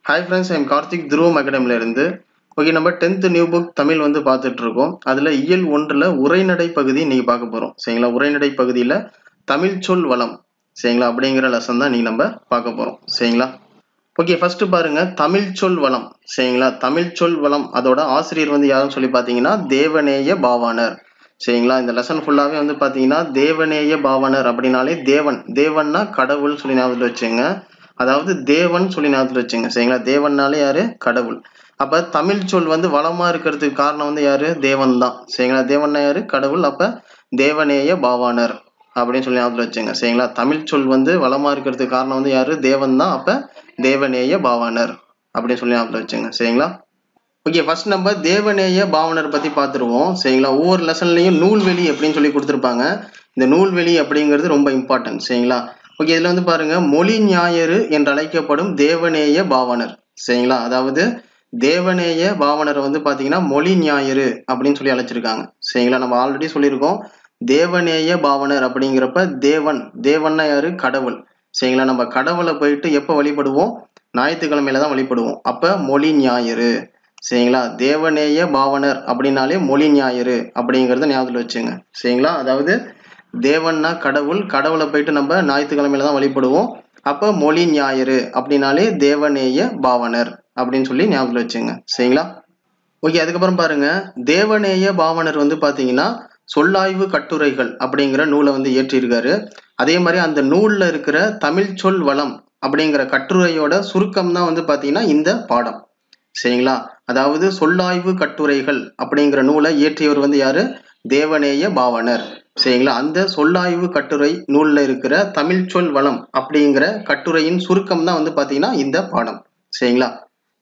Hi friends, I am Karthik Dhruvam Academy இருந்து. Okay நம்ம 10th new book Tamil வந்து பார்த்துட்டு இருக்கோம். அதுல இயல் 1ல உரைநடை பகுதி நீங்க பார்க்க போறோம். சரிங்களா? உரைநடை பகுதியில தமிழ் சொல் வளம் சரிங்களா? அப்படிங்கிற லெசன் தான் நீங்க நம்ம பார்க்க போறோம். சரிங்களா? ஓகே ஃபர்ஸ்ட் பாருங்க தமிழ் சொல் வளம் சரிங்களா? தமிழ் சொல் வளம் அதோட ஆசிரியர் வந்து யாருன்னு சொல்லி பார்த்தீங்கன்னா தேவநேய பாவாணர். சரிங்களா? இந்த லெசன் ஃபுல்லாவே வந்து பார்த்தீங்கன்னா தேவநேய பாவாணர் அப்படின்னாலே தேவன்னா கடவுள் சொல்லி ஞாபகத்தில் வச்சுங்க. அதாவது தேவன் சொல்லி ஞாபகத்தில் வச்சுங்க. சரிங்களா? தேவன்னாலே யாரு? கடவுள். அப்ப தமிழ் சொல் வந்து வளமா இருக்கிறதுக்கு காரணம் வந்து யாரு? தேவன் தான். சரிங்களா? தேவன்னா யாரு? கடவுள். அப்ப தேவநேய பாவாணர் அப்படின்னு சொல்லி ஞாபகத்தில் வச்சுங்க. சரிங்களா? தமிழ் சொல் வந்து வளமா இருக்கிறதுக்கு காரணம் வந்து யாரு? தேவன் தான். அப்ப தேவநேய பாவாணர் அப்படின்னு சொல்லி ஞாபகத்தில் வச்சுங்க. சரிங்களா? ஓகே ஃபர்ஸ்ட் நம்ம தேவநேய பாவனர் பத்தி பார்த்துருவோம். சரிங்களா? ஒவ்வொரு லெசன்லயும் நூல்வெளி அப்படின்னு சொல்லி கொடுத்துருப்பாங்க. இந்த நூல்வெளி அப்படிங்கிறது ரொம்ப இம்பார்ட்டன்ட். சரிங்களா? ஓகே இதுல வந்து பாருங்க மொழி ஞாயிறு என்று அழைக்கப்படும் தேவநேய பாவனர். சரிங்களா? அதாவது தேவநேய பாவனரை வந்து பாத்தீங்கன்னா மொழி ஞாயிறு அப்படின்னு சொல்லி அழைச்சிருக்காங்க. சரிங்களா? நம்ம ஆல்ரெடி சொல்லியிருக்கோம் தேவநேய பாவனர் அப்படிங்கிறப்ப தேவன்னா யாரு? கடவுள். சரிங்களா? நம்ம கடவுளை போயிட்டு எப்ப வழிபடுவோம்? ஞாயிற்றுக்கிழமையில தான் வழிபடுவோம். அப்ப மொழி ஞாயிறு. சரிங்களா? தேவநேய பாவனர் அப்படின்னாலே மொழி ஞாயிறு அப்படிங்கறத ஞாபகத்துல வச்சுங்க. சரிங்களா? அதாவது தேவன்னா கடவுள், கடவுளை போயிட்டு நம்ம ஞாயிற்றுக்கிழமையில தான் வழிபடுவோம். அப்ப மொழி ஞாயிறு அப்படின்னாலே தேவநேய பாவனர் அப்படின்னு சொல்லி ஞாபகத்துல வச்சுங்க. சரிங்களா? ஓகே அதுக்கப்புறம் பாருங்க தேவநேய பாவனர் வந்து பாத்தீங்கன்னா சொல்லாய்வு கட்டுரைகள் அப்படிங்கிற நூலை வந்து இயற்றியிருக்காரு. அதே மாதிரி அந்த நூல்ல இருக்கிற தமிழ் சொல் வளம் அப்படிங்கிற கட்டுரையோட சுருக்கம் தான் வந்து பாத்தீங்கன்னா இந்த பாடம். சரிங்களா? அதாவது சொல்லாய்வு கட்டுரைகள் அப்படிங்கிற நூலை இயற்றியவர் வந்து யாரு? தேவநேய பாவனர். சரிங்களா? அந்த சொல்லாய்வு கட்டுரை நூல்ல இருக்கிற தமிழ் சொல் வளம் அப்படிங்கிற கட்டுரையின் சுருக்கம் தான் வந்து பாத்தீங்கன்னா இந்த பாடம். சரிங்களா?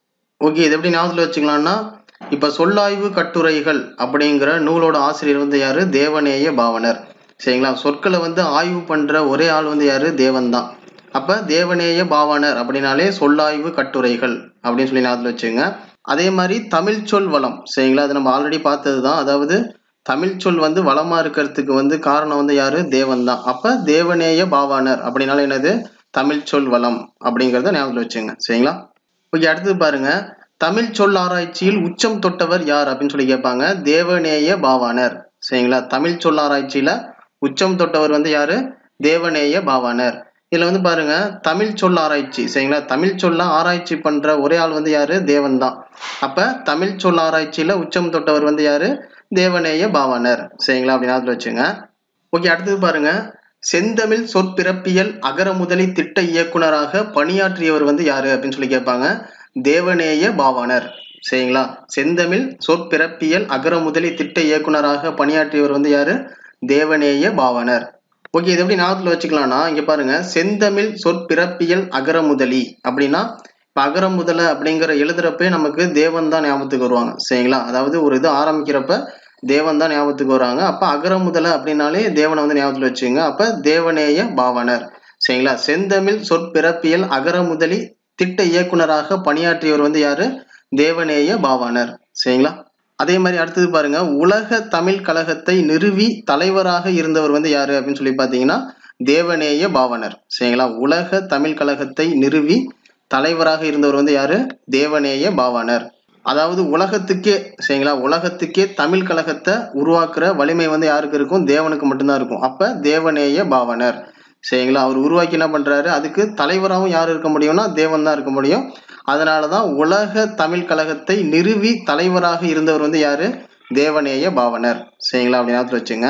ஓகே இது எப்படி ஞாபகத்துல வச்சுக்கலாம்னா இப்ப சொல்லாய்வு கட்டுரைகள் அப்படிங்கிற நூலோட ஆசிரியர் வந்து யாரு? தேவநேய பாவனர். சரிங்களா? சொற்களை வந்து ஆய்வு பண்ற ஒரே ஆள் வந்து யாரு? தேவன் தான். அப்ப தேவநேய பாவனர் அப்படின்னாலே சொல்லாய்வு கட்டுரைகள் அப்படின்னு சொல்லி ஞாபகத்துல வச்சுங்க. அதே மாதிரி தமிழ் சொல் வளம் சரிங்களா? அது நம்ம ஆல்ரெடி பார்த்ததுதான். அதாவது தமிழ் சொல் வந்து வளமா இருக்கிறதுக்கு வந்து காரணம் வந்து யாரு? தேவன் தான். அப்ப தேவநேய பாவாணர் அப்படின்னால என்னது? தமிழ் சொல் வளம் அப்படிங்கறத ஞாபகத்துல வச்சுங்க. சரிங்களா? ஓகே அடுத்தது பாருங்க தமிழ் சொல் ஆராய்ச்சியில் உச்சம் தொட்டவர் யார் அப்படின்னு சொல்லி கேட்பாங்க. தேவநேய பாவாணர். சரிங்களா? தமிழ் சொல் ஆராய்ச்சியில உச்சம் தொட்டவர் வந்து யாரு? தேவநேய பாவாணர். இதுல வந்து பாருங்க தமிழ் சொல் ஆராய்ச்சி சரிங்களா? தமிழ் சொல்ல ஆராய்ச்சி பண்ற ஒரே ஆள் வந்து யாரு? தேவன் தான். அப்ப தமிழ் சொல் ஆராய்ச்சியில உச்சம் தொட்டவர் வந்து யாரு? தேவநேய பாவாணர். சரிங்களா? அப்படின்னு வச்சுங்க. ஓகே அடுத்தது பாருங்க செந்தமிழ் சொற்பிறப்பியல் அகர முதலி திட்ட இயக்குனராக பணியாற்றியவர் வந்து யாரு அப்படின்னு சொல்லி கேட்பாங்க. தேவநேய பாவாணர். சரிங்களா? செந்தமிழ் சொற்பிறப்பியல் அகர முதலி திட்ட இயக்குனராக பணியாற்றியவர் வந்து யாரு? தேவநேய பாவாணர். ஓகே இது எப்படி ஞாபகத்துல வச்சுக்கலாம்னா இங்க பாருங்க செந்தமிழ் சொற்பிறப்பியல் அகர முதலி அப்படின்னா அகர முதல அப்படிங்கிற எழுதுறப்பே நமக்கு தேவன் தான் ஞாபகத்துக்கு வருவாங்க. சரிங்களா? அதாவது ஒரு இது ஆரம்பிக்கிறப்ப தேவன் தான் ஞாபகத்துக்கு வராங்க. அப்ப அகர முதல அப்படின்னாலே தேவனை வந்து ஞாபகத்துல வச்சுங்க. அப்ப தேவநேய பாவனர். சரிங்களா? செந்தமிழ் சொற்பிறப்பியல் அகர முதலி திட்ட இயக்குனராக பணியாற்றியவர் வந்து யாரு? தேவநேய பாவாணர். சரிங்களா? அதே மாதிரி அடுத்தது பாருங்க உலக தமிழ் கழகத்தை நிறுவி தலைவராக இருந்தவர் வந்து யாரு அப்படின்னு சொல்லி பாத்தீங்கன்னா தேவநேய பாவனர். சரிங்களா? உலக தமிழ் கழகத்தை நிறுவி தலைவராக இருந்தவர் வந்து யாரு? தேவநேய பாவாணர். அதாவது உலகத்துக்கே சரிங்களா? உலகத்துக்கே தமிழ் கழகத்தை உருவாக்குற வலிமை வந்து யாருக்கு இருக்கும்? தேவனுக்கு மட்டும்தான் இருக்கும். அப்ப தேவநேய பாவனர். சரிங்களா? அவர் உருவாக்கி என்ன பண்றாரு? அதுக்கு தலைவராகவும் யார் இருக்க முடியும்னா தேவன் தான் இருக்க முடியும். அதனாலதான் உலக தமிழ் கழகத்தை நிறுவி தலைவராக இருந்தவர் வந்து யாரு? தேவநேய பாவனர். சரிங்களா? அப்படி ஞாபகத்துல வச்சுங்க.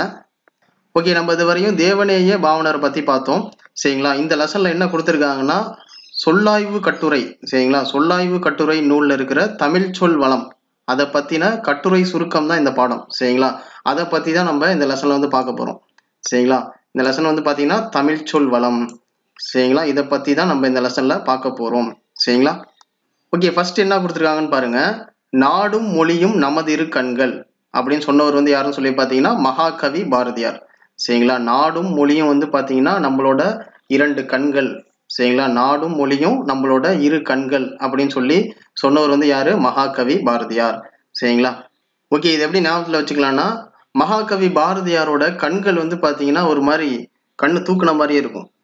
ஓகே நம்ம இதுவரையும் தேவநேய பாவனர் பத்தி பார்த்தோம். சரிங்களா? இந்த லெசன்ல என்ன கொடுத்திருக்காங்கன்னா சொல்லாய்வு கட்டுரை சரிங்களா? சொல்லாய்வு கட்டுரை நூல்ல இருக்கிற தமிழ் சொல் வளம் அதை பத்தின கட்டுரை சுருக்கம் தான் இந்த பாடம். சரிங்களா? அதை பத்தி தான் நம்ம இந்த லெசன்ல வந்து பார்க்க போறோம். சரிங்களா? இந்த லெசன் வந்து பாத்தீங்கன்னா தமிழ் சொல் வளம் சரிங்களா? இதை பத்தி தான் நம்ம இந்த லெசன்ல பார்க்க போறோம். சரிங்களா? ஓகே ஃபர்ஸ்ட் என்ன கொடுத்துருக்காங்கன்னு பாருங்க நாடும் மொழியும் நமது இரு கண்கள் அப்படின்னு சொன்னவர் வந்து யாருன்னு சொல்லி பாத்தீங்கன்னா மகாகவி பாரதியார். சரிங்களா? நாடும் மொழியும் வந்து பாத்தீங்கன்னா நம்மளோட இரண்டு கண்கள். சரிங்களா? நாடும் மொழியும் நம்மளோட இரு கண்கள் அப்படின்னு சொல்லி சொன்னவர் வந்து யாரு? மகாகவி பாரதியார். சரிங்களா? ஓகே இது எப்படி ஞாபகத்துல வச்சுக்கலாம்னா மகாகவி பாரதியாரோட கண்கள் வந்து பாத்தீங்கன்னா ஒரு மாதிரி கண்ணு தூக்குன மாதிரியே இருக்கும்.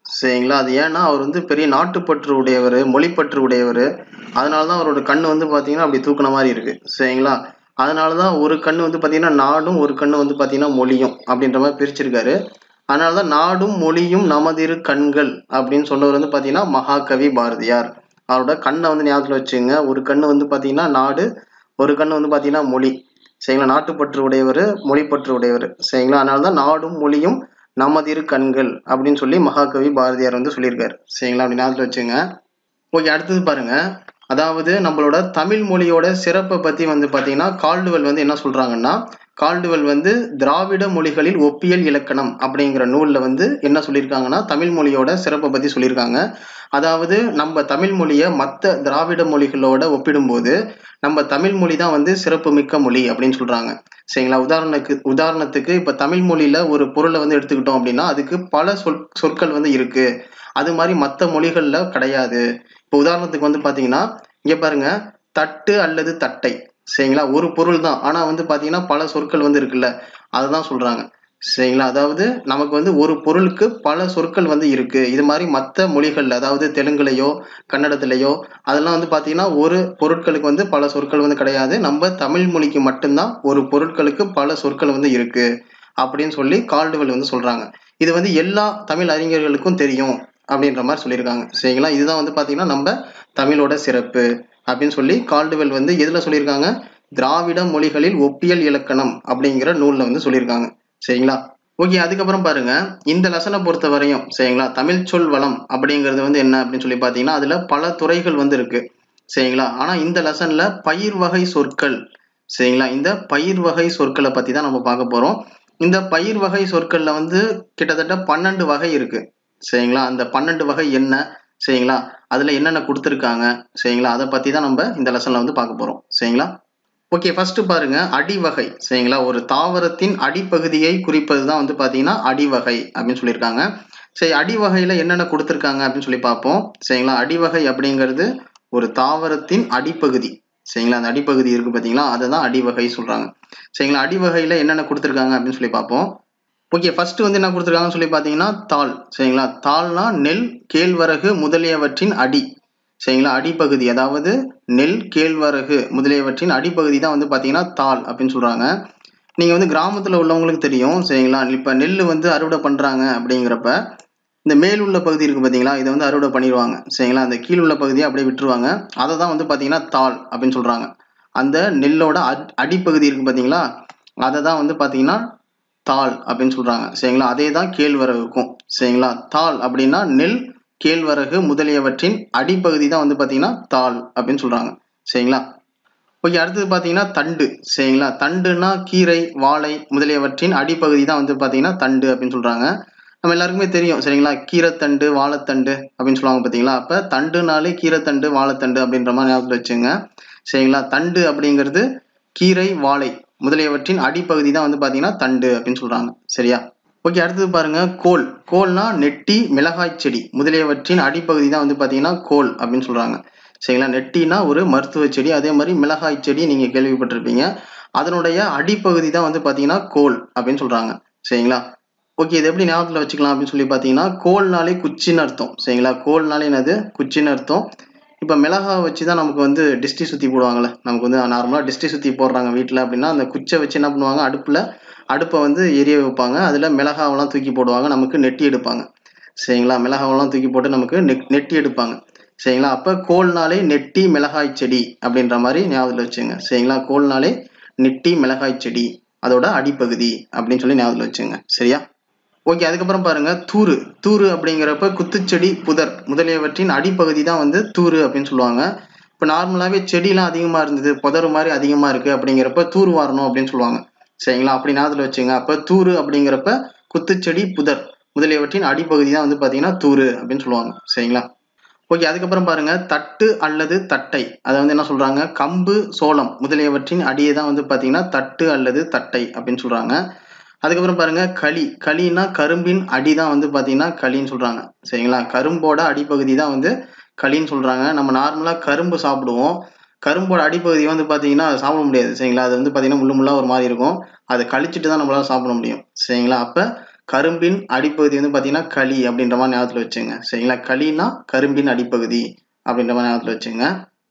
சரிங்களா. அது ஏன்னா அவர் வந்து பெரிய நாட்டுப்பற்று உடையவர், மொழிப்பற்று உடையவர். அதனாலதான் அவரோட கண்ணு வந்து பாத்தீங்கன்னா அப்படி தூக்குன மாதிரி இருக்கு. சரிங்களா. அதனாலதான் ஒரு கண்ணு வந்து பாத்தீங்கன்னா நாடும், ஒரு கண்ணு வந்து பாத்தீங்கன்னா மொழியும் அப்படின்ற மாதிரி பிரிச்சிருக்காரு. அதனாலதான் நாடும் மொழியும் நமதிரு கண்கள் அப்படின்னு சொன்னவர் வந்து பாத்தீங்கன்னா மகாகவி பாரதியார். அவரோட கண்ணை வந்து ஞாபகத்துல வச்சுங்க. ஒரு கண்ணு வந்து பாத்தீங்கன்னா நாடு, ஒரு கண்ணு வந்து பாத்தீங்கன்னா மொழி. சரிங்களா. நாட்டுப்பற்று உடையவர், மொழிப்பற்று உடையவர். சரிங்களா. அதனாலதான் நாடும் மொழியும் நமதிரு கண்கள் அப்படின்னு சொல்லி மகாகவி பாரதியார் வந்து சொல்லியிருக்காரு. சரிங்களா. அப்படி ஞாபகத்துல வச்சுங்க. ஓகே, அடுத்தது பாருங்க. அதாவது நம்மளோட தமிழ் மொழியோட சிறப்பை பத்தி வந்து பாத்தீங்கன்னா கால்டுவெல் வந்து என்ன சொல்றாங்கன்னா, கால்டுவெல் வந்து திராவிட மொழிகளில் ஒப்பியல் இலக்கணம் அப்படிங்கிற நூல்ல வந்து என்ன சொல்லியிருக்காங்கன்னா தமிழ் மொழியோட சிறப்பை பத்தி சொல்லியிருக்காங்க. அதாவது நம்ம தமிழ் மொழியை மற்ற திராவிட மொழிகளோட ஒப்பிடும்போது நம்ம தமிழ் மொழி தான் வந்து சிறப்பு மிக்க மொழி அப்படின்னு சொல்றாங்க. சரிங்களா. உதாரணத்துக்கு இப்ப தமிழ் மொழியில ஒரு பொருளை வந்து எடுத்துக்கிட்டோம் அப்படின்னா அதுக்கு பல சொற்கள் வந்து இருக்கு. அது மாதிரி மற்ற மொழிகள்ல கிடையாது. இப்போ உதாரணத்துக்கு வந்து பாத்தீங்கன்னா இங்க பாருங்க, தட்டு அல்லது தட்டை. சரிங்களா. ஒரு பொருள் தான், ஆனா வந்து பாத்தீங்கன்னா பல சொற்கள் வந்து இருக்குல்ல, அதுதான் சொல்றாங்க. சரிங்களா. அதாவது நமக்கு வந்து ஒரு பொருளுக்கு பல சொற்கள் வந்து இருக்கு. இது மாதிரி மற்ற மொழிகள்ல, அதாவது தெலுங்குலையோ கன்னடத்திலேயோ அதெல்லாம் வந்து பாத்தீங்கன்னா ஒரு பொருட்களுக்கு வந்து பல சொற்கள் வந்து கிடையாது. நம்ம தமிழ் மொழிக்கு மட்டும்தான் ஒரு பொருட்களுக்கு பல சொற்கள் வந்து இருக்கு அப்படின்னு சொல்லி கால்டுவெல் வந்து சொல்றாங்க. இது வந்து எல்லா தமிழ் அறிஞர்களுக்கும் தெரியும் அப்படின்ற மாதிரி சொல்லியிருக்காங்க. சரிங்களா. இதுதான் வந்து பாத்தீங்கன்னா நம்ம தமிழோட சிறப்பு அப்படின்னு சொல்லி கால்டுவெல் வந்து எதுல சொல்லியிருக்காங்க, திராவிட மொழிகளில் ஒப்பியல் இலக்கணம் அப்படிங்கிற நூல்ல வந்து சொல்லியிருக்காங்க. சரிங்களா. ஓகே, அதுக்கப்புறம் பாருங்க, இந்த லெசனை பொறுத்த வரையும் சரிங்களா தமிழ் சொல் வளம் அப்படிங்கிறது வந்து என்ன அப்படின்னு சொல்லி பாத்தீங்கன்னா அதுல பல துறைகள் வந்து இருக்கு. சரிங்களா. ஆனா இந்த லெசன்ல பயிர் வகை சொற்கள், சரிங்களா, இந்த பயிர் வகை சொற்களை பத்தி தான் நம்ம பார்க்க போறோம். இந்த பயிர் வகை சொற்கள்ல வந்து கிட்டத்தட்ட 12 வகை இருக்கு. சரிங்களா. அந்த 12 வகை என்ன, சரிங்களா, அதுல என்னென்ன கொடுத்துருக்காங்க, சரிங்களா, அதை பத்தி தான் நம்ம இந்த லெசன்ல வந்து பார்க்க போறோம். சரிங்களா. ஓகே, ஃபர்ஸ்ட் பாருங்க அடிவகை. சரிங்களா. ஒரு தாவரத்தின் அடிப்பகுதியை குறிப்பது தான் வந்து பாத்தீங்கன்னா அடிவகை அப்படின்னு சொல்லியிருக்காங்க. சரி, அடிவகையில என்னென்ன கொடுத்துருக்காங்க அப்படின்னு சொல்லி பார்ப்போம். சரிங்களா. அடிவகை அப்படிங்கிறது ஒரு தாவரத்தின் அடிப்பகுதி. சரிங்களா. அந்த அடிப்பகுதி இருக்கு பாத்தீங்களா, அதை தான் அடிவகை சொல்றாங்க. சரிங்களா. அடிவகையில என்னென்ன கொடுத்துருக்காங்க அப்படின்னு சொல்லி பார்ப்போம். ஓகே, ஃபர்ஸ்ட் வந்து என்ன கொடுத்துருக்காங்கன்னு சொல்லி பாத்தீங்கன்னா தாள். சரிங்களா. தாள்னா நெல், கேழ்வரகு முதலியவற்றின் அடி. சரிங்களா. அடிப்பகுதி, அதாவது நெல், கேழ்வரகு முதலியவற்றின் அடிப்பகுதி தான் வந்து பாத்தீங்கன்னா தாள் அப்படின்னு சொல்றாங்க. நீங்க வந்து கிராமத்துல உள்ளவங்களுக்கு தெரியும். சரிங்களா. இப்ப நெல் வந்து அறுவடை பண்றாங்க அப்படிங்கிறப்ப இந்த மேல் உள்ள பகுதி இருக்கு பாத்தீங்களா, இதை வந்து அறுவடை பண்ணிடுவாங்க. சரிங்களா. அந்த கீழ் உள்ள பகுதியை அப்படியே விட்டுருவாங்க. அதை தான் வந்து பாத்தீங்கன்னா தாள் அப்படின்னு சொல்றாங்க. அந்த நெல்லோட அடிப்பகுதி இருக்கு பாத்தீங்களா, அதை தான் வந்து பாத்தீங்கன்னா தாள் அப்படின்னு சொல்றாங்க. சரிங்களா. அதே தான் கேழ்வரகுக்கும். சரிங்களா. தாள் அப்படின்னா நெல், கேழ்வரகு முதலியவற்றின் அடிப்பகுதி தான் வந்து பாத்தீங்கன்னா தாள் அப்படின்னு சொல்றாங்க. சரிங்களா. ஓகே, அடுத்தது பாத்தீங்கன்னா தண்டு. சரிங்களா. தண்டுனா கீரை, வாழை முதலியவற்றின் அடிப்பகுதி தான் வந்து பாத்தீங்கன்னா தண்டு அப்படின்னு சொல்றாங்க. நம்ம எல்லாருக்குமே தெரியும். சரிங்களா. கீரைத்தண்டு, வாழைத்தண்டு அப்படின்னு சொல்லுவாங்க பாத்தீங்களா. அப்ப தண்டுனாலே கீரைத்தண்டு, வாழைத்தண்டு அப்படின்ற மாதிரி ஞாபகத்துல வச்சுங்க. சரிங்களா. தண்டு அப்படிங்கிறது கீரை, வாழை முதலியவற்றின் அடிப்பகுதி தான் வந்து பாத்தீங்கன்னா தண்டு அப்படின்னு சொல்றாங்க. சரியா. ஓகே, அடுத்தது பாருங்க கோல். கோல்னா நெட்டி, மிளகாய் செடி முதலியவற்றின் அடிப்பகுதி தான் வந்து பாத்தீங்கன்னா கோல் அப்படின்னு சொல்றாங்க. சரிங்களா. நெட்டினா ஒரு மருத்துவ செடி, அதே மாதிரி மிளகாய் செடி நீங்க கேள்விப்பட்டிருப்பீங்க. அதனுடைய அடிப்பகுதி தான் வந்து பாத்தீங்கன்னா கோல் அப்படின்னு சொல்றாங்க. சரிங்களா. ஓகே, இது எப்படி ஞாபகத்துல வச்சுக்கலாம் அப்படின்னு சொல்லி பாத்தீங்கன்னா கோல்னாலே குச்சின்னு அர்த்தம். சரிங்களா. கோல்னாலே என்னது, குச்சின்னு அர்த்தம். இப்ப மிளகா வச்சுதான் நமக்கு வந்து டிஸ்டி சுத்தி போடுவாங்கல்ல. நமக்கு வந்து நார்மலா டிஸ்டி சுத்தி போடுறாங்க வீட்டுல அப்படின்னா அந்த குச்சை வச்சு என்ன பண்ணுவாங்க, அடுப்பை வந்து எரிய வைப்பாங்க. அதுல மிளகாவெல்லாம் தூக்கி போடுவாங்க, நமக்கு நெட்டி எடுப்பாங்க. சரிங்களா. மிளகாவெல்லாம் தூக்கி போட்டு நமக்கு நெட்டி எடுப்பாங்க. சரிங்களா. அப்ப கோல்னாலே நெட்டி மிளகாய் செடி அப்படின்ற மாதிரி ஞாபகத்துல வச்சுங்க. சரிங்களா. கோல்னாலே நெட்டி மிளகாய் செடி, அதோட அடிப்பகுதி அப்படின்னு சொல்லி ஞாபகத்துல வச்சுங்க. சரியா. ஓகே, அதுக்கப்புறம் பாருங்க தூறு. தூறு அப்படிங்கிறப்ப குத்துச்செடி, புதர் முதலியவற்றின் அடிப்பகுதி தான் வந்து தூறு அப்படின்னு சொல்லுவாங்க. இப்ப நார்மலாவே செடியெல்லாம் அதிகமா இருந்தது, புதர் மாதிரி அதிகமா இருக்கு அப்படிங்கிறப்ப தூர் வாரணும் அப்படின்னு சொல்லுவாங்க. சரிங்களா. அப்படி ஞாபகத்துல வச்சுங்க. அப்ப தூறு அப்படிங்கிறப்ப குத்துச்செடி, புதர் முதலியவற்றின் அடிப்பகுதி தான் வந்து பாத்தீங்கன்னா தூறு அப்படின்னு சொல்லுவாங்க. சரிங்களா. ஓகே, அதுக்கப்புறம் பாருங்க தட்டு அல்லது தட்டை. அதை வந்து என்ன சொல்றாங்க, கம்பு, சோளம் முதலியவற்றின் அடியை தான் வந்து பாத்தீங்கன்னா தட்டு அல்லது தட்டை அப்படின்னு சொல்றாங்க. அதுக்கப்புறம் பாருங்க களி. களின்னா கரும்பின் அடி தான் வந்து பாத்தீங்கன்னா களின்னு சொல்றாங்க. சரிங்களா. கரும்போட அடிப்பகுதி தான் வந்து களின்னு சொல்றாங்க. நம்ம நார்மலா கரும்பு சாப்பிடுவோம். கரும்போட அடிப்பகுதி வந்து பாத்தீங்கன்னா சாப்பிட முடியாது. சரிங்களா. அது வந்து பாத்தீங்கன்னா முள்ளு முள்ளா ஒரு மாதிரி இருக்கும். அதை கழிச்சிட்டு தான் நம்மளால சாப்பிட முடியும். சரிங்களா. அப்ப கரும்பின் அடிப்பகுதி வந்து பார்த்தீங்கன்னா களி அப்படின்ற மாதிரி ஞாபகத்தில் வச்சுங்க. சரிங்களா? களினா கரும்பின் அடிப்பகுதி அப்படின்ற மாதிரி ஞாபகத்தில் வச்சுங்க.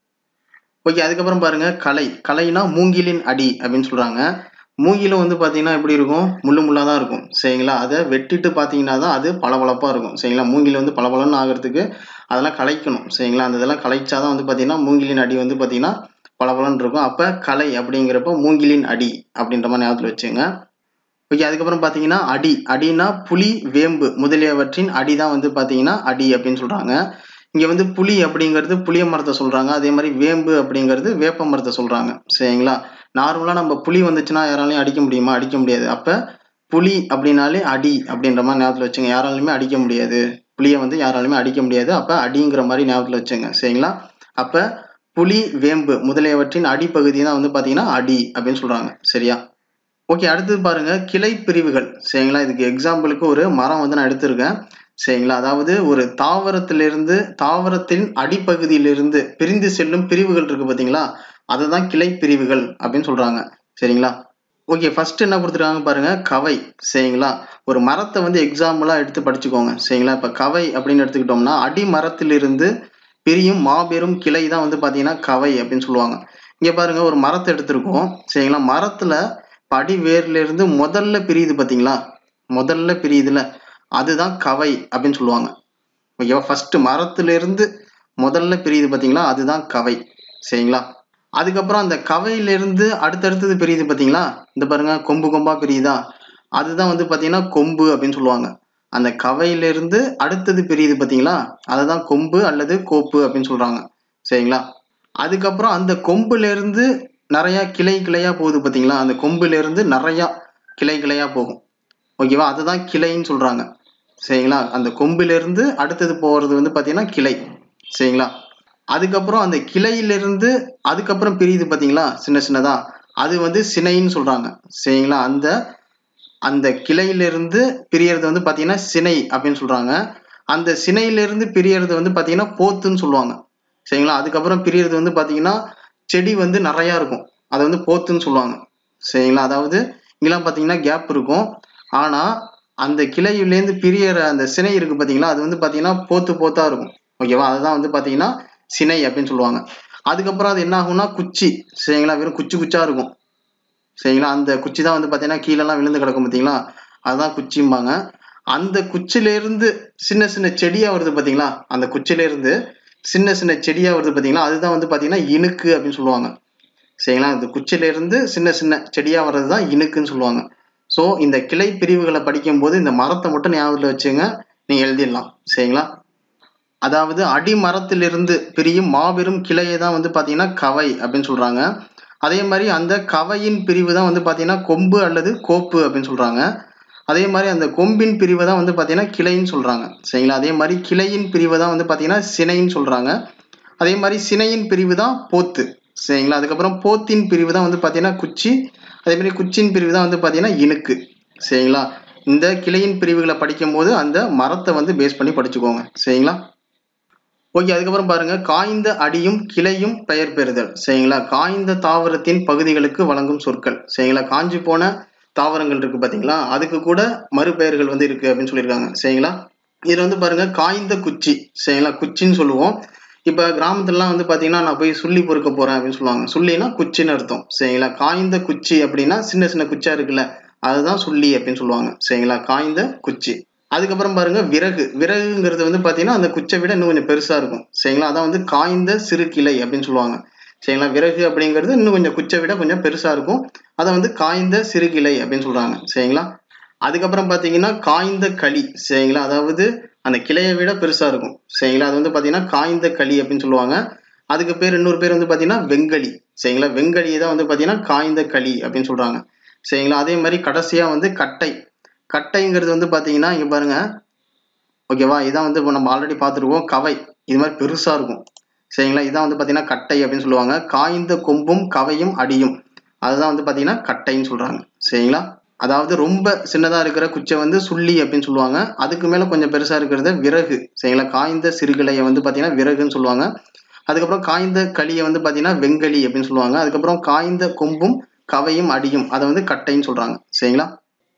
ஓகே, அதுக்கப்புறம் பாருங்க களை. களைனா மூங்கிலின் அடி அப்படின்னு சொல்றாங்க. மூங்கிலும் வந்து பார்த்தீங்கன்னா எப்படி இருக்கும்? முள்ளு முள்ளா தான் இருக்கும். சரிங்களா? அதை வெட்டிட்டு பார்த்தீங்கன்னா தான் அது பளபளப்பா இருக்கும். சரிங்களா? மூங்கில் வந்து பளபளன்னு ஆகிறதுக்கு அதெல்லாம் களைக்கணும். சரிங்களா? அந்த இதெல்லாம் களைச்சாதான் வந்து பார்த்தீங்கன்னா மூங்கிலின் அடி வந்து பார்த்தீங்கன்னா பளபளன்னு இருக்கும். அப்ப களை அப்படிங்கிறப்ப மூங்கிலின் அடி அப்படின்ற மாதிரி ஞாபகத்தில் வச்சுங்க. ஓகே, அதுக்கப்புறம் பார்த்தீங்கன்னா அடி. அடினா புலி, வேம்பு முதலியவற்றின் அடி தான் வந்து பார்த்தீங்கன்னா அடி அப்படின்னு சொல்றாங்க. இங்க வந்து புலி அப்படிங்கிறது புளிய மரத்தை சொல்றாங்க. அதே மாதிரி வேம்பு அப்படிங்கிறது வேப்ப மரத்தை சொல்றாங்க. சரிங்களா? நார்மலா நம்ம புலி வந்துச்சுன்னா யாராலையும் அடிக்க முடியுமா? அடிக்க முடியாது. அப்ப புலி அப்படின்னாலே அடி அப்படின்ற மாதிரி ஞாபகத்தில் வச்சுங்க. யாராலுமே அடிக்க முடியாது. புலியை வந்து யாராலுமே அடிக்க முடியாது. அப்ப அடிங்கிற மாதிரி ஞாபகத்தில் வச்சுங்க. சரிங்களா? அப்ப புலி, வேம்பு முதலியவற்றின் அடிப்பகுதி தான் வந்து பார்த்தீங்கன்னா அடி அப்படின்னு சொல்றாங்க. சரியா? ஓகே, அடுத்தது பாருங்க கிளை பிரிவுகள். சரிங்களா? இதுக்கு எக்ஸாம்பிளுக்கு ஒரு மரம் வந்து நான் எடுத்திருக்கேன். சரிங்களா? அதாவது ஒரு தாவரத்தின் அடிப்பகுதியிலிருந்து பிரிந்து செல்லும் பிரிவுகள் இருக்கு பார்த்தீங்களா? அதுதான் கிளை பிரிவுகள் அப்படின்னு சொல்றாங்க. சரிங்களா? ஓகே, ஃபர்ஸ்ட் என்ன கொடுத்துருக்காங்க பாருங்க கவை. சரிங்களா? ஒரு மரத்தை வந்து எக்ஸாம்பிளா எடுத்து படிச்சுக்கோங்க. சரிங்களா? இப்ப கவை அப்படின்னு எடுத்துக்கிட்டோம்னா அடி மரத்திலிருந்து பிரியும் மாபெரும் கிளை தான் வந்து பாத்தீங்கன்னா கவை அப்படின்னு சொல்லுவாங்க. இங்க பாருங்க ஒரு மரத்தை எடுத்திருக்கோம். சரிங்களா? மரத்துல அடி வேர்ல இருந்து முதல்ல பிரியுது பாத்தீங்களா? முதல்ல பிரியுதுல அதுதான் கவை அப்படின்னு சொல்லுவாங்க. ஓகேவா? ஃபர்ஸ்ட் மரத்துல இருந்து முதல்ல பிரியுது பாத்தீங்களா? அதுதான் கவை. சரிங்களா? அதுக்கப்புறம் அந்த கவையிலிருந்து அடுத்தடுத்தது பிரியுது பாத்தீங்களா? இந்த பாருங்க கொம்பு கொம்பா பிரியுதா? அதுதான் வந்து பாத்தீங்கன்னா கொம்பு அப்படின்னு சொல்லுவாங்க. அந்த கவையிலிருந்து அடுத்தது பிரியுது பாத்தீங்களா? அதுதான் கொம்பு அல்லது கோப்பு அப்படின்னு சொல்றாங்க. சரிங்களா? அதுக்கப்புறம் அந்த கொம்புல இருந்து நிறைய கிளை கிளையா போகுது பாத்தீங்களா? அந்த கொம்புல இருந்து நிறைய கிளை கிளையா போகும். ஓகேவா? அதுதான் கிளைன்னு சொல்றாங்க. சரிங்களா? அந்த கொம்புல இருந்து அடுத்தது போறது வந்து பாத்தீங்கன்னா கிளை. சரிங்களா? அதுக்கப்புறம் அந்த கிளையிலிருந்து அதுக்கப்புறம் பிரியுது பாத்தீங்களா? சின்ன சின்னதா அது வந்து சினைன்னு சொல்றாங்க. சரிங்களா? அந்த அந்த கிளையிலிருந்து பிரியறது வந்து பாத்தீங்கன்னா சினை அப்படின்னு சொல்றாங்க. அந்த சினையிலிருந்து பிரியறது வந்து பாத்தீங்கன்னா போத்துன்னு சொல்லுவாங்க. சரிங்களா? அதுக்கப்புறம் பிரியறது வந்து பாத்தீங்கன்னா செடி வந்து நிறைய இருக்கும். அதை வந்து போத்துன்னு சொல்லுவாங்க. சரிங்களா? அதாவது இங்கெல்லாம் பாத்தீங்கன்னா கேப் இருக்கும். ஆனா அந்த கிளையிலேருந்து பிரியற அந்த சினை இருக்கு பாத்தீங்களா? அது வந்து பாத்தீங்கன்னா போத்து போத்தா இருக்கும். ஓகேவா? அதுதான் வந்து பாத்தீங்கன்னா சினை அப்படின்னு சொல்லுவாங்க. அதுக்கப்புறம் அது என்ன ஆகும்னா குச்சி. சரிங்களா? வெறும் குச்சி குச்சா இருக்கும். சரிங்களா? அந்த குச்சி தான் வந்து பாத்தீங்கன்னா கீழெல்லாம் விழுந்து கிடக்கும் பாத்தீங்களா? அதுதான் குச்சிம்பாங்க. அந்த குச்சில இருந்து சின்ன சின்ன செடியா வருது பாத்தீங்களா? அந்த குச்சில இருந்து சின்ன சின்ன செடியா வருது பாத்தீங்களா? அதுதான் வந்து பாத்தீங்கன்னா இனுக்கு அப்படின்னு சொல்லுவாங்க. சரிங்களா? இந்த குச்சில இருந்து சின்ன சின்ன செடியா வர்றதுதான் இனுக்குன்னு சொல்லுவாங்க. சோ இந்த கிளை பிரிவுகளை படிக்கும் போது இந்த மரத்தை மட்டும் ஞாபகத்துல வச்சுங்க. நீங்க எழுதிடலாம். சரிங்களா? அதாவது அடிமரத்திலிருந்து பிரியும் மாபெரும் கிளையை தான் வந்து பாத்தீங்கன்னா கவை அப்படின்னு சொல்றாங்க. அதே மாதிரி அந்த கவையின் பிரிவு தான் வந்து பாத்தீங்கன்னா கொம்பு அல்லது கோப்பு அப்படின்னு சொல்றாங்க. அதே மாதிரி அந்த கொம்பின் பிரிவை தான் வந்து பாத்தீங்கன்னா கிளைன்னு சொல்றாங்க. சரிங்களா? அதே மாதிரி கிளையின் பிரிவை தான் வந்து பாத்தீங்கன்னா சினைன்னு சொல்றாங்க. அதே மாதிரி சினையின் பிரிவு தான் போத்து. சரிங்களா? அதுக்கப்புறம் போத்தின் பிரிவு தான் வந்து பாத்தீங்கன்னா குச்சி. அதே மாதிரி குச்சியின் பிரிவு தான் வந்து பாத்தீங்கன்னா இனுக்கு. சரிங்களா? இந்த கிளையின் பிரிவுகளை படிக்கும் போது அந்த மரத்தை வந்து பேஸ் பண்ணி படிச்சுக்கோங்க. சரிங்களா? ஓகே, அதுக்கப்புறம் பாருங்க காய்ந்த அடியும் கிளையும் பெயர் பெறுதல். சரிங்களா? காய்ந்த தாவரத்தின் பகுதிகளுக்கு வழங்கும் சொற்கள். சரிங்களா? காஞ்சி போன தாவரங்கள் இருக்கு பாத்தீங்களா? அதுக்கு கூட மறுபெயர்கள் வந்து இருக்கு அப்படின்னு சொல்லியிருக்காங்க. சரிங்களா? இதுல வந்து பாருங்க காய்ந்த குச்சி. சரிங்களா? குச்சின்னு சொல்லுவோம். இப்ப கிராமத்துலலாம் வந்து பாத்தீங்கன்னா நான் போய் சுள்ளி பொறுக்க போறேன் அப்படின்னு சொல்லுவாங்க. சுள்ளினா குச்சின்னு அர்த்தம். சரிங்களா? காய்ந்த குச்சி அப்படின்னா சின்ன சின்ன குச்சா இருக்குல்ல அதுதான் சுள்ளி அப்படின்னு சொல்லுவாங்க. சரிங்களா? காய்ந்த குச்சி. அதுக்கப்புறம் பாருங்க விறகு. விறகுங்கிறது வந்து பாத்தீங்கன்னா அந்த குச்சை விட இன்னும் கொஞ்சம் பெருசா இருக்கும். சரிங்களா? அதான் வந்து காய்ந்த சிறு கிளை அப்படின்னு சொல்லுவாங்க. சரிங்களா? விறகு அப்படிங்கிறது இன்னும் கொஞ்சம் குச்சை விட கொஞ்சம் பெருசா இருக்கும். அதை வந்து காய்ந்த சிறு கிளை அப்படின்னு சொல்றாங்க. சரிங்களா? அதுக்கப்புறம் பாத்தீங்கன்னா காய்ந்த களி. சரிங்களா? அதாவது அந்த கிளையை விட பெருசா இருக்கும். சரிங்களா? அது வந்து பாத்தீங்கன்னா காய்ந்த களி அப்படின்னு சொல்லுவாங்க. அதுக்கு பேர் இன்னொரு பேர் வந்து பாத்தீங்கன்னா வெங்களி. சரிங்களா? வெங்களியை தான் வந்து பாத்தீங்கன்னா காய்ந்த களி அப்படின்னு சொல்றாங்க. சரிங்களா? அதே மாதிரி கடைசியா வந்து கட்டை. கட்டைங்கிறது வந்து பாத்தீங்கன்னா இங்க பாருங்க. ஓகேவா? இதான் வந்து இப்போ நம்ம ஆல்ரெடி பார்த்துருக்கோம் கவை. இது மாதிரி பெருசா இருக்கும். சரிங்களா? இதான் வந்து பாத்தீங்கன்னா கட்டை அப்படின்னு சொல்லுவாங்க. காய்ந்த கொம்பும் கவையும் அடியும் அதுதான் வந்து பாத்தீங்கன்னா கட்டைன்னு சொல்றாங்க. சரிங்களா? அதாவது ரொம்ப சின்னதா இருக்கிற குச்சை வந்து சுள்ளி அப்படின்னு சொல்லுவாங்க. அதுக்கு மேல கொஞ்சம் பெருசா இருக்கிறது விறகு. சரிங்களா? காய்ந்த சிறுகிளையை வந்து பாத்தீங்கன்னா விறகுன்னு சொல்லுவாங்க. அதுக்கப்புறம் காய்ந்த களியை வந்து பாத்தீங்கன்னா வெங்களி அப்படின்னு சொல்லுவாங்க. அதுக்கப்புறம் காய்ந்த கொம்பும் கவையும் அடியும் அதை வந்து கட்டைன்னு சொல்றாங்க. சரிங்களா?